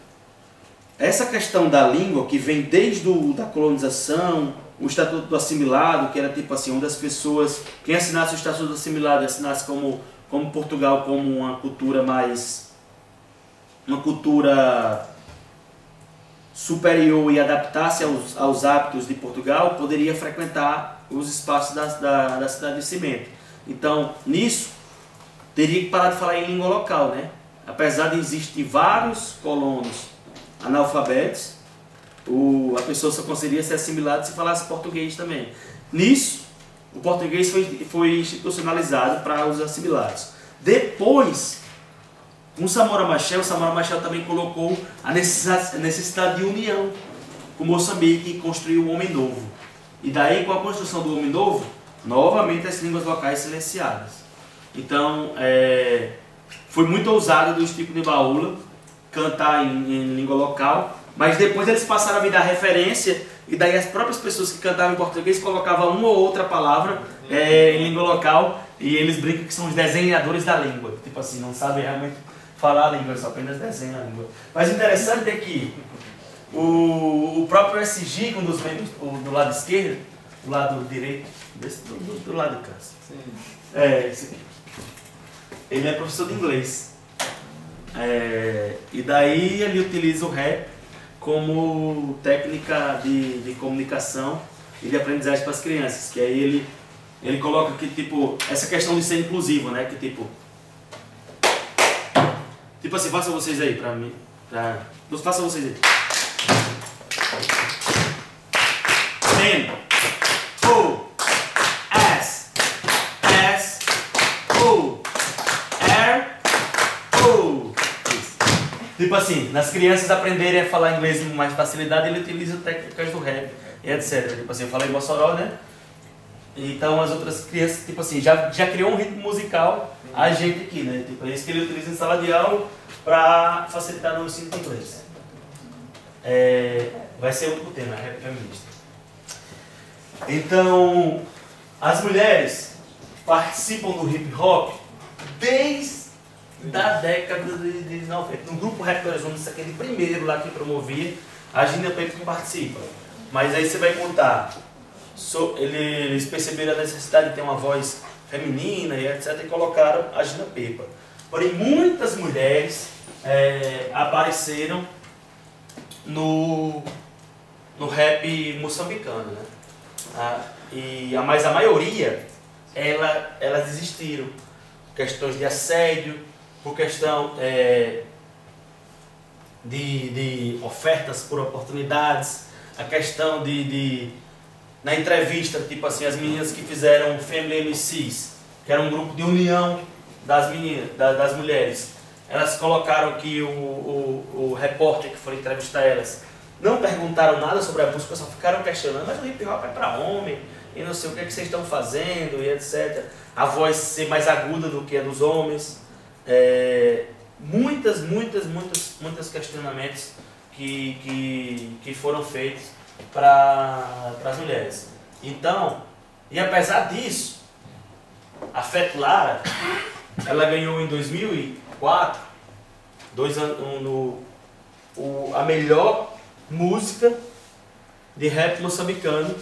essa questão da língua, que vem desde o, da colonização, o Estatuto do Assimilado, que era tipo assim, onde as pessoas, quem assinasse o Estatuto do Assimilado, assinasse como, como Portugal como uma cultura mais, uma cultura superior e adaptasse aos, aos hábitos de Portugal, poderia frequentar os espaços da, da, da cidade de Cimento. Então, nisso, teria que parar de falar em língua local, né? Apesar de existir vários colonos analfabetos, o, a pessoa só conseguiria ser assimilada se falasse português também. Nisso, o português foi, foi institucionalizado para os assimilados. Depois, com Samora Machel, o Samora Machel também colocou a necessidade, a necessidade de união com Moçambique e construiu o Homem Novo. E daí, com a construção do Homem Novo, novamente as línguas locais silenciadas. Então, é, foi muito ousado do Estico de Baúla cantar em, em língua local, mas depois eles passaram a me dar referência, e daí as próprias pessoas que cantavam em português colocavam uma ou outra palavra é, em língua local, e eles brincam que são os desenhadores da língua. Tipo assim, não sabem realmente falar a língua, só apenas desenham a língua. Mas o interessante é que o, o próprio S G, um dos membros do lado esquerdo, do lado direito, desse, do, do, do lado de cá. É, esse aqui. Ele é professor de inglês. É, e daí ele utiliza o rap como técnica de, de comunicação e de aprendizagem para as crianças. Que aí ele, ele coloca que, tipo, essa questão de ser inclusivo, né? Que tipo... Tipo assim, façam vocês aí pra mim. Pra, façam vocês aí. Ten, O, S, S, O, R, O. Tipo assim, nas crianças aprenderem a falar inglês com mais facilidade, ele utiliza técnicas do rap e etcétera. Tipo assim, eu falei em Mossoró, né? Então as outras crianças, tipo assim, já, já criou um ritmo musical a gente aqui, né? Tipo, é isso que ele utiliza em sala de aula para facilitar no ensino de inglês. É, vai ser outro tema, rap feminista. Então, as mulheres participam do hip hop desde a década de, de noventa. No grupo Rap Horizonte, aquele primeiro lá que promovia, a Gina Peppa participa. Mas aí você vai contar, so, eles perceberam a necessidade de ter uma voz feminina e etcétera e colocaram a Gina Peppa. Porém, muitas mulheres é, apareceram no, no rap moçambicano, né? Ah, e, mas a maioria, ela, elas desistiram. Questões de assédio, por questão é, de, de ofertas por oportunidades, a questão de, de... Na entrevista, tipo assim, as meninas que fizeram Family M Cs, que era um grupo de união das meninas, da, das mulheres, elas colocaram que o, o, o repórter que foi entrevistar elas não perguntaram nada sobre a música, só ficaram questionando, mas o hip hop é para homem, e não sei o que, é que vocês estão fazendo, e etcétera. A voz ser mais aguda do que a dos homens. É, muitas, muitas, muitas, muitos questionamentos que, que, que foram feitos para as mulheres. Então, e apesar disso, a Fete Lara, ela ganhou em dois mil e quatro, dois anos, no, o, a melhor música de rap moçambicano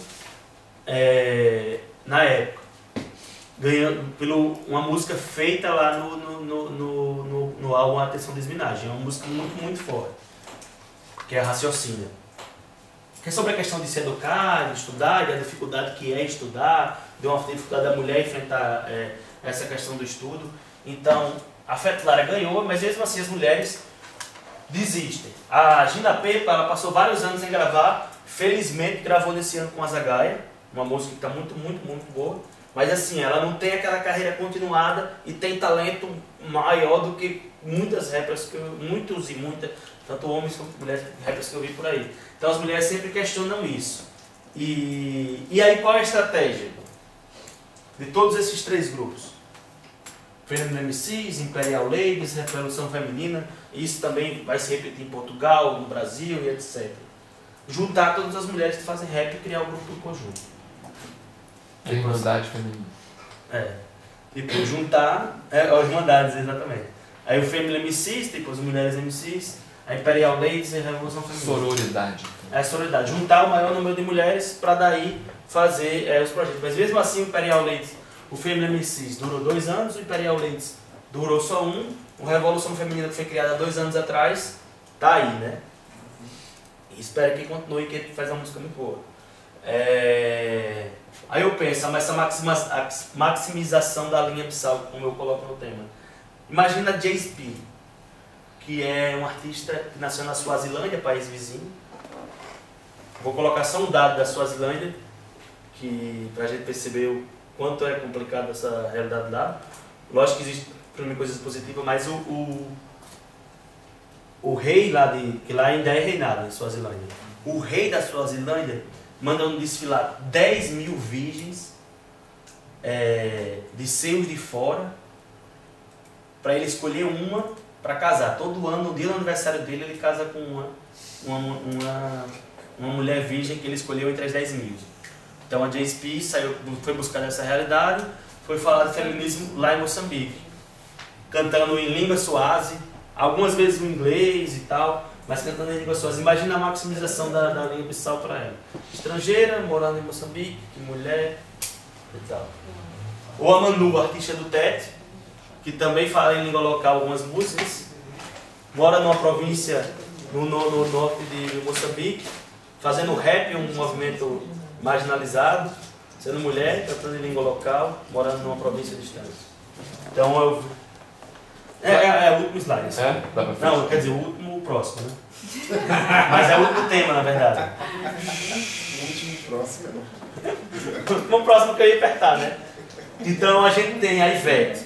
é, na época. Ganhando pelo, uma música feita lá no, no, no, no, no, no álbum Atenção Desminagem. É uma música muito, muito forte, que é a Raciocínio. Que é sobre a questão de se educar, de estudar, e a dificuldade que é estudar, de uma dificuldade da mulher enfrentar é, essa questão do estudo. Então, a Fete Lara ganhou, mas mesmo assim as mulheres desistem. A Gina Peppa, ela passou vários anos em gravar, felizmente gravou nesse ano com a Zagaia, uma música que está muito, muito, muito boa. Mas assim, ela não tem aquela carreira continuada e tem talento maior do que muitas rappers, que eu, muitos e muitas, tanto homens quanto mulheres rappers que eu vi por aí. Então as mulheres sempre questionam isso. E, e aí qual é a estratégia de todos esses três grupos? Fernando M Cs, Imperial Ladies, Revolução Feminina, isso também vai se repetir em Portugal, no Brasil e etcétera. Juntar todas as mulheres que fazem rap e criar um grupo em conjunto. A Irmandade Feminina. É. Tipo, juntar é, as Irmandades, exatamente. Aí o Family M Cs, tipo, as mulheres M Cs, a Imperial Ladies e a Revolução Feminina. Sororidade. É a sororidade. Juntar o maior número de mulheres para daí fazer é, os projetos. Mas mesmo assim, o Imperial Ladies, o Family M Cs durou dois anos, o Imperial Ladies durou só um, o Revolução Feminina, que foi criada há dois anos atrás, tá aí, né? E espero que continue, que ele faz uma música muito boa. É... Aí eu penso, mas essa maxima, maximização da linha Psyll, como eu coloco no tema. Imagina J S P, que é um artista que nasceu na Suazilândia, país vizinho. Vou colocar só um dado da Suazilândia, que pra gente perceber o quanto é complicado essa realidade lá. Lógico que existe para mim coisas positivas, mas o, o, o rei lá, de, que lá ainda é reinado em Suazilândia, o rei da Suazilândia mandando desfilar dez mil virgens é, de seios de fora para ele escolher uma para casar. Todo ano, no dia do aniversário dele, ele casa com uma, uma, uma, uma mulher virgem que ele escolheu entre as dez mil. Então a J S P saiu, foi buscar essa realidade, foi falar de feminismo lá em Moçambique, cantando em língua suazi, algumas vezes em inglês e tal, mas cantando em língua suazi. Imagina a maximização da, da língua Psyll para ela. Estrangeira, morando em Moçambique, mulher e tal. O Amanu, artista do Tete, que também fala em língua local algumas músicas, mora numa província no, no, no norte de Moçambique, fazendo rap, um movimento marginalizado, sendo mulher, cantando em língua local, morando numa província distante. Então eu... É, é, é o último slide. Assim. É? Dá pra Não, quer dizer, o último, o próximo, né? Mas é o último tema, na verdade. O último próximo, não. O último próximo que eu ia apertar, né? Então a gente tem a Ivete,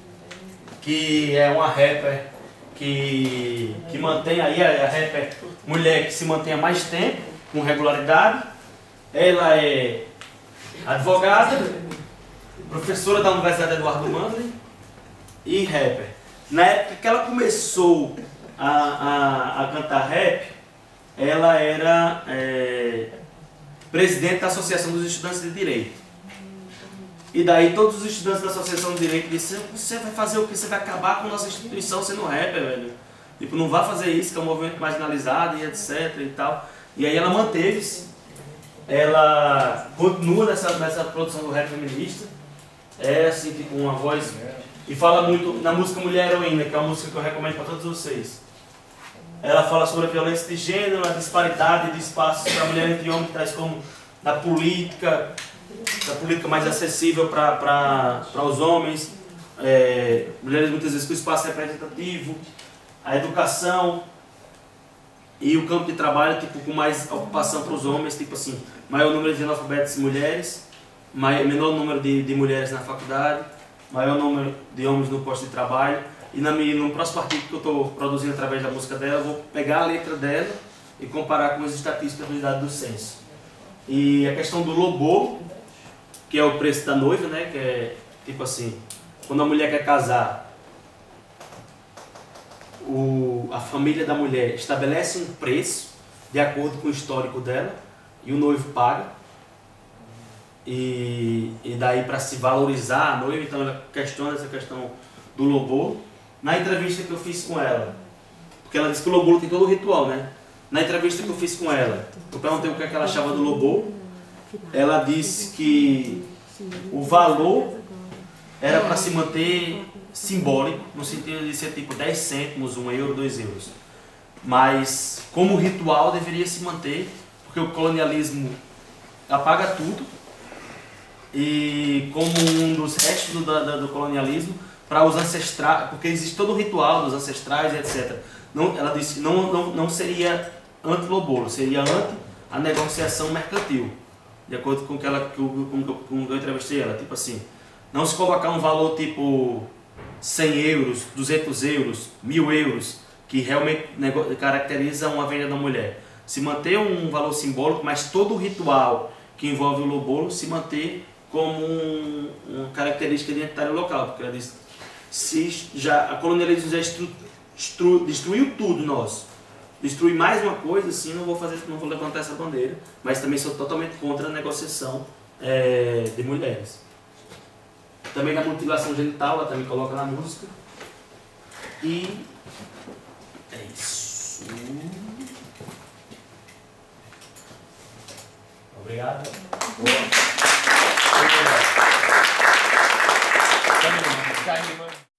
que é uma rapper que, que mantém aí, a, a rapper mulher que se mantém há mais tempo, com regularidade. Ela é Advogada, professora da Universidade Eduardo Mandley e rapper. Na época que ela começou a, a, a cantar rap, ela era é, presidente da Associação dos Estudantes de Direito. E daí todos os estudantes da Associação de Direito disseram: você vai fazer o que? Você vai acabar com a nossa instituição sendo rapper, velho. Tipo, não vai fazer isso, que é um movimento marginalizado e etc e tal. E aí ela manteve-se. Ela continua nessa, nessa produção do rap feminista. É assim, tipo, uma voz... E fala muito na música Mulher Heroína, que é uma música que eu recomendo para todos vocês. Ela fala sobre a violência de gênero, a disparidade de espaços para mulher entre homens, tais como na política, da política mais acessível para os homens, é, mulheres muitas vezes com espaço representativo, a educação e o campo de trabalho, tipo, com mais ocupação para os homens, tipo assim, maior número de analfabetos e mulheres, maior, menor número de, de mulheres na faculdade, maior número de homens no posto de trabalho. E na minha, no próximo artigo que eu estou produzindo através da música dela, eu vou pegar a letra dela e comparar com as estatísticas do dado do censo. E a questão do lobo, que é o preço da noiva, né? Que é tipo assim, quando a mulher quer casar, o, a família da mulher estabelece um preço de acordo com o histórico dela e o noivo paga. E, e daí para se valorizar a noiva, então ela questiona essa questão do lobo. Na entrevista que eu fiz com ela, porque ela disse que o lobo tem todo o ritual, né? Na entrevista que eu fiz com ela, eu perguntei o que, é que ela achava do lobo. Ela disse que o valor era para se manter simbólico, no sentido de ser tipo dez cêntimos, um euro, dois euros. Mas como ritual deveria se manter, porque o colonialismo apaga tudo. E como um dos restos do, do, do colonialismo, para os ancestrais, porque existe todo o ritual dos ancestrais, etcétera. Não, ela disse que não, não, não seria anti-lobolo, seria anti a negociação mercantil. De acordo com que ela, com, com, com que eu entrevistei ela, tipo assim, não se colocar um valor tipo cem euros, duzentos euros, mil euros, que realmente caracteriza uma venda da mulher. Se manter um valor simbólico, mas todo o ritual que envolve o lobolo se manter como um, uma característica identitária local, porque ela diz, se já a colonialismo já estru, estru, destruiu tudo nosso, destruir mais uma coisa, assim, não vou fazer, não vou levantar essa bandeira, mas também sou totalmente contra a negociação é, de mulheres. Também da mutilação genital, ela também coloca na música. E é isso. Obrigado. Boa.